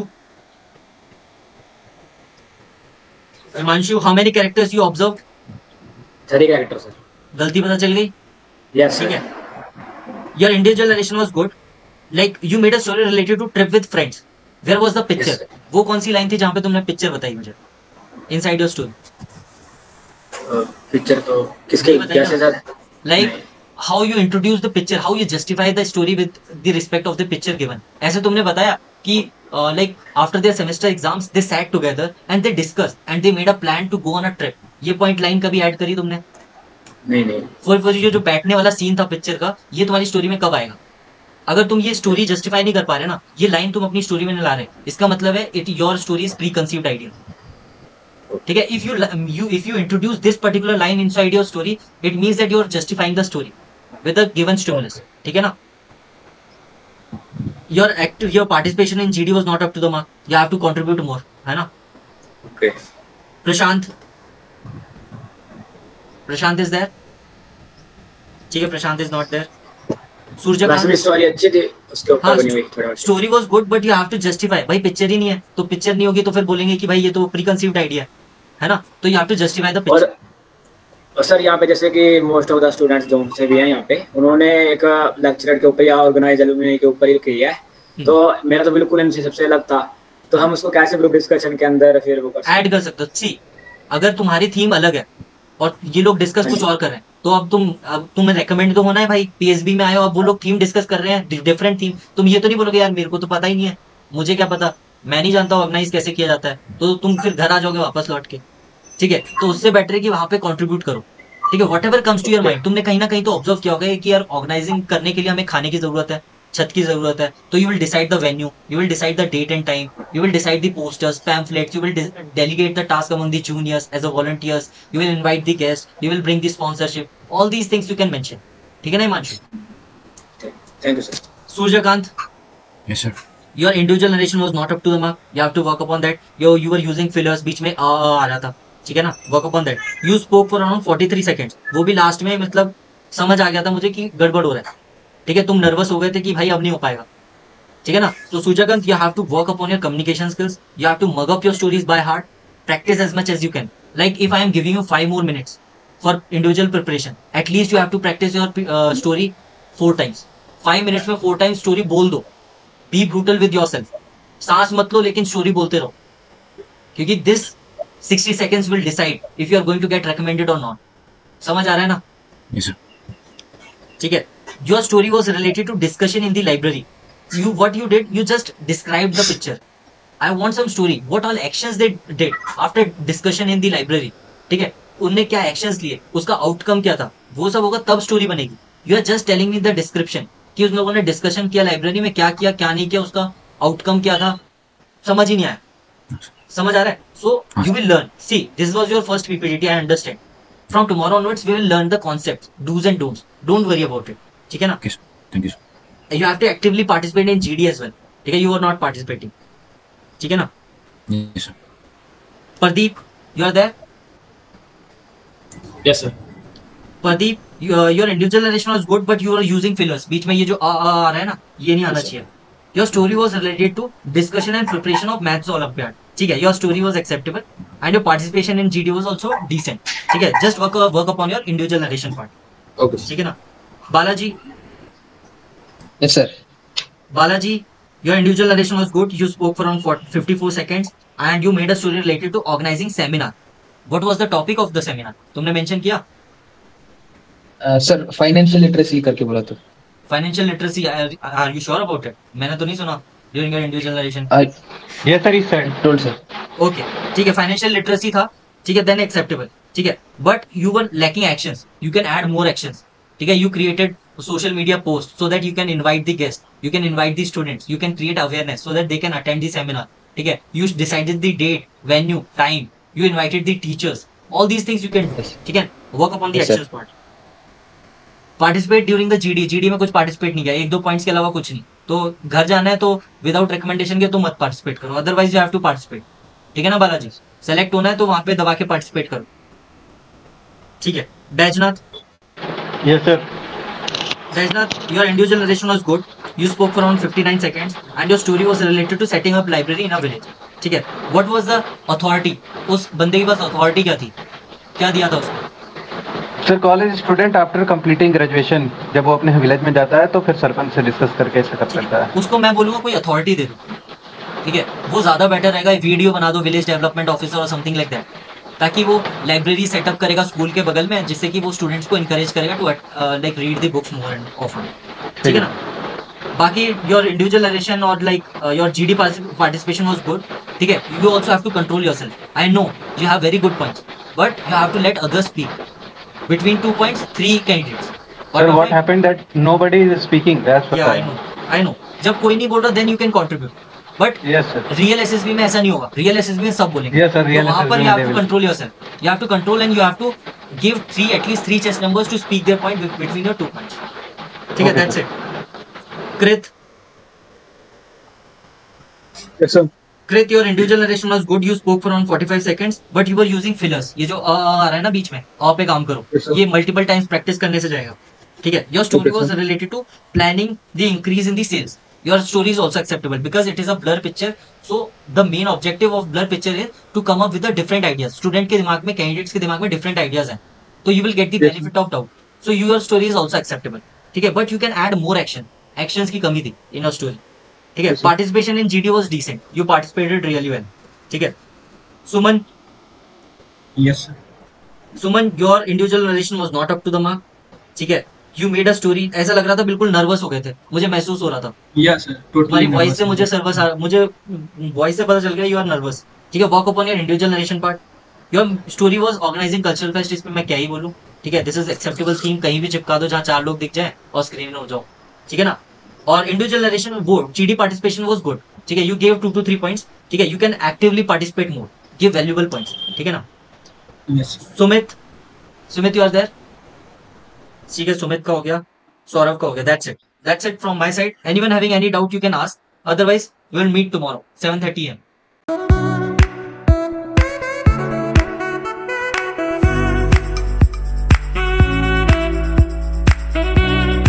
[SPEAKER 1] how many characters you observed?
[SPEAKER 15] 30 characters, sir.
[SPEAKER 1] गलती पता चल गई?
[SPEAKER 15] Yes,
[SPEAKER 1] ठीक है। Your individual narration was good. Like you made a story related to trip with friends. Where was the picture? वो कौन सी line थी जहाँ पे तुमने पिक्चर बताई मुझे? Inside your story.
[SPEAKER 15] पिक्चर तो किसके कैसे sir?
[SPEAKER 1] Like how you introduce the picture, how you justify the story with the respect of the picture given. ऐसे तुमने बताया कि like after their semester exams they sat together and they discussed and they made a plan to go on a trip. ये point line कभी add करी तुमने?
[SPEAKER 15] नहीं।
[SPEAKER 1] फिर जो बैठने वाला सीन था पिक्चर का, ये तुम्हारी स्टोरी में कब आएगा? अगर तुम ये स्टोरी जस्टिफाई नहीं कर पा रहे ना, ये लाइन तुम अपनी स्टोरी में नहीं ला रहे, इसका मतलब है it your story is preconceived idea, ठीक है। If you introduce this particular line inside your story, it means that you are justifying the story with a given stimulus, ठीक है ना। Your participation in GD was not up to the mark. You have to contribute more, है ना?
[SPEAKER 15] Okay.
[SPEAKER 1] Prashant is there? ठीक है, Prashant is not there. Suryakant,
[SPEAKER 15] story अच्छी थी, उसके ऊपर बनी हुई थोड़ा।
[SPEAKER 1] Story was good but you have to justify. भाई पिक्चर ही नहीं है, तो पिक्चर नहीं होगी तो फिर बोलेंगे कि भाई ये तो प्री कंसीव्ड आइडिया है ना, तो you have to justify the picture.
[SPEAKER 15] और सर यहाँ पे जैसे कि मोस्ट ऑफ द स्टूडेंट्स जो से भी हैं यहाँ पे, उन्होंने एक लेक्चरर के ऊपर या ऑर्गेनाइज एलुमनी के ऊपर ही किया है, तो मेरा तो बिल्कुल इनसे सबसे अलग था, तो हम उसको कैसे ग्रुप डिस्कशन के अंदर फिर वो
[SPEAKER 1] ऐड कर सकते हो। सी अगर तुम्हारी थीम अलग है और ये लोग डिस्कस कुछ और कर रहे हैं, तो अब तुम्हें रेकमेंड तो होना है भाई, पीएसबी में आए हो, अब वो लोग थीम डिस्कस कर रहे हैं डिफरेंट थीम, तुम ये तो नहीं बोलोगे यार मेरे को तो पता ही नहीं है, मुझे क्या पता, मैं नहीं जानता हूँ ऑर्गेनाइज कैसे किया जाता है, तो तुम फिर घर आ जाओगे वापस लौट के, ठीक है। तो उससे बेटर है कि वहां पे कंट्रीब्यूट करो, ठीक है। Whatever comes to your mind, तुमने कहीं ना कहीं तो ऑब्जर्व किया होगा कि यार ऑर्गेनाइजिंग करने के लिए हमें खाने की जरूरत है, छत की जरूरत है, तो you will decide the venue, you will decide the date and time, you will decide the posters, pamphlets, you will delegate the task among the juniors as a volunteers, you will invite the guests, you will bring the sponsorship, all these things you can mention, ठीक है ना Himanshu?
[SPEAKER 15] Thank you sir.
[SPEAKER 1] Suryakant,
[SPEAKER 6] yes sir,
[SPEAKER 1] your individual narration was not up to the mark, you have to work upon that. You were using fillers, बीच में आ रहा था, ठीक है ना, work upon that. You spoke for around 43 seconds, वो भी लास्ट में मतलब समझ आ गया था मुझे कि गड़बड़ हो रहा है, ठीक है। तुम नर्वस हो गए थे कि भाई अब नहीं हो पाएगा, ठीक है ना। तो Suryakant, you have to work upon your communication skills, you have to mug up your stories by heart, practice as much as you can. Like if I am giving you 5 more minutes for individual preparation, at least you have to practice your story 4 times. 5 minutes में 4 times story बोल दो, be brutal with yourself, सांस मत लो लेकिन story बोलते रहो, क्योंकि this 60 seconds will decide if you are going to get recommended or not. समझ आ रहा है ना?
[SPEAKER 6] yes sir,
[SPEAKER 1] ठीक है। Your story was related to discussion in the library. What you did, you just described the picture. I want some story. What all actions they did after discussion in the library. ठीक है। उनने क्या actions लिए, उसका outcome क्या था, वो सब होगा तब स्टोरी बनेगी। You are just telling me the description कि उन लोगों ने डिस्कशन किया लाइब्रेरी में, क्या किया क्या नहीं किया, उसका आउटकम क्या था, समझ ही नहीं आया। समझ आ रहा है? So you will learn. See this was your first PPT, I understand. From tomorrow onwards we will learn the concepts, do's and don'ts, don't worry about it, ठीक है ना?
[SPEAKER 6] Thank you.
[SPEAKER 1] You have to actively participate in GD as well. ठीक है, you are not participating. ठीक है ना?
[SPEAKER 6] Yes, sir.
[SPEAKER 1] Pradeep, you are there?
[SPEAKER 12] Yes, sir.
[SPEAKER 1] Pradeep, your individual narration was good, but you are using fillers. बीच में ये जो आ रहा है ना, ये नहीं आना चाहिए. Your story was related to discussion and preparation of maths Olympiad. ठीक है, your story was acceptable and your participation in GD was also decent. ठीक है, just work upon your individual narration part.
[SPEAKER 12] Okay.
[SPEAKER 1] ठीक है ना? Balaji.
[SPEAKER 18] Yes, sir.
[SPEAKER 1] Balaji, your individual narration was good. You spoke for around 54 seconds and you made a story related to organizing seminar. What was the topic of the seminar? तुमने mention किया?
[SPEAKER 18] Sir, financial literacy करके बोला तो.
[SPEAKER 1] Financial literacy, are you sure about it? मैंने तो नहीं सुना during your individual narration.
[SPEAKER 18] Yes, sir, he said. Told, sir.
[SPEAKER 1] Okay, ठीक है, financial literacy था, ठीक है, then acceptable, ठीक है, but you were lacking actions. You can add more actions. ठीक है, you created social media posts so that you can invite the guests, you can invite the students, you can create awareness so that they can attend the seminar. ठीक है, you decided the date, venue, time, you invited the teachers. All these things you can do. ठीक है, work upon the actions part. Participate during the GD. GD में कुछ participate नहीं किया, 1-2 points के अलावा कुछ नहीं. तो घर जाना है तो without recommendation के तो मत participate करो, otherwise you have to participate. ठीक है ना बालाजी? Select होना है तो वहाँ पे दबा के participate करो. ठीक है, Baijnath.
[SPEAKER 10] Yes, sir.
[SPEAKER 1] Rajnath, your individual narration was good. You spoke for around 59 seconds and your story was related to setting up library in a village. ठीक है, what was the authority? उस बंदे के पास authority क्या थी? क्या दिया था उसको?
[SPEAKER 19] Sir college student after completing graduation जब वो अपने विलेज में जाता है तो फिर सरपंच से डिस्कस करके सेटअप करता है.
[SPEAKER 1] उसको मैं बोलूँगा कोई अथॉरिटी दे दो, ठीक है, वो ज्यादा बेटर रहेगा. वीडियो बना दो, विलेज डेवलपमेंट ऑफिसर और समथिंग लाइक दैट, ताकि वो लाइब्रेरी सेटअप करेगा स्कूल के बगल में, जिससे कि वो स्टूडेंट्स को इनकरेज करेगा to like read the books more and often. ठीक है ना? बाकी योर इंडिविजुअल नरेशन और like your GD participation was good. ठीक है, you also have to control yourself. I know you have very good points, but you have to let others speak. Between 2 points, 3 candidates.
[SPEAKER 19] Sir, what happened that nobody is speaking? That's what.
[SPEAKER 1] Yeah, I know. जब कोई नहीं बोल रहा, then you can contribute. But
[SPEAKER 19] yes, sir.
[SPEAKER 1] Real SSB में ऐसा नहीं होगा. Real SSB में सब बोलेंगे.
[SPEAKER 19] Yes, sir. Real
[SPEAKER 1] तो वहाँ पर
[SPEAKER 19] SSB
[SPEAKER 1] you have to control yourself. You have to control and you have to give at least 3 chess numbers to speak their point between your 2 points. ठीक है, that's it. Krit.
[SPEAKER 14] Yes, sir.
[SPEAKER 1] Krit, your individual narration was good. You spoke for around 45 seconds, but you were using fillers. ये जो आ रहा है ना बीच में, आ पे काम करो. ये multiple times practice करने से जाएगा. ठीक है. Your story was related to planning the increase in the sales. Your story is also acceptable because it is a blur picture. So the main objective of blur picture is to come up with the different ideas. Student के दिमाग में, candidates के दिमाग में different ideas हैं. So you will get the benefit of doubt. So your story is also acceptable. ठीक है. But you can add more action. Actions की कमी थी in your story. ठीक है. Participation in GD was decent. You participated really well. ठीक है. Suman.
[SPEAKER 7] Yes
[SPEAKER 1] Suman, your individual narration was not up to the mark. ठीक है. यू मेड अ स्टोरी, ऐसा लग रहा था बिल्कुल नर्वस हो गए थे, मुझे महसूस हो रहा था.
[SPEAKER 7] यस सर,
[SPEAKER 1] तुम्हारी वॉइस से मुझे वॉइस से पता चल गया यू आर नर्वस. ठीक है. Work upon your individual narration part. Your story was organizing cultural fest. इसमें मैं क्या ही बोलूं. ठीक है. दिस इज एक्सेप्टेबल थीम, कहीं भी चिपका दो जहाँ 4 लोग दिख जाए और स्क्रीन में हो जाओ. ठीक है ना? और इंडिविजुअल नरेशन वो जीडी पार्टिसिपेशन वाज गुड. ठीक है. You gave 2 to 3 points. ठीक है. You can actively participate more, give valuable points. ठीक है ना?
[SPEAKER 7] Yes.
[SPEAKER 1] Sumit you are there. ठीक है, सुमित का हो गया, सौरभ का हो गया. That's it from my side. Anyone having any doubt you can ask. Otherwise we will meet tomorrow 7:30 AM.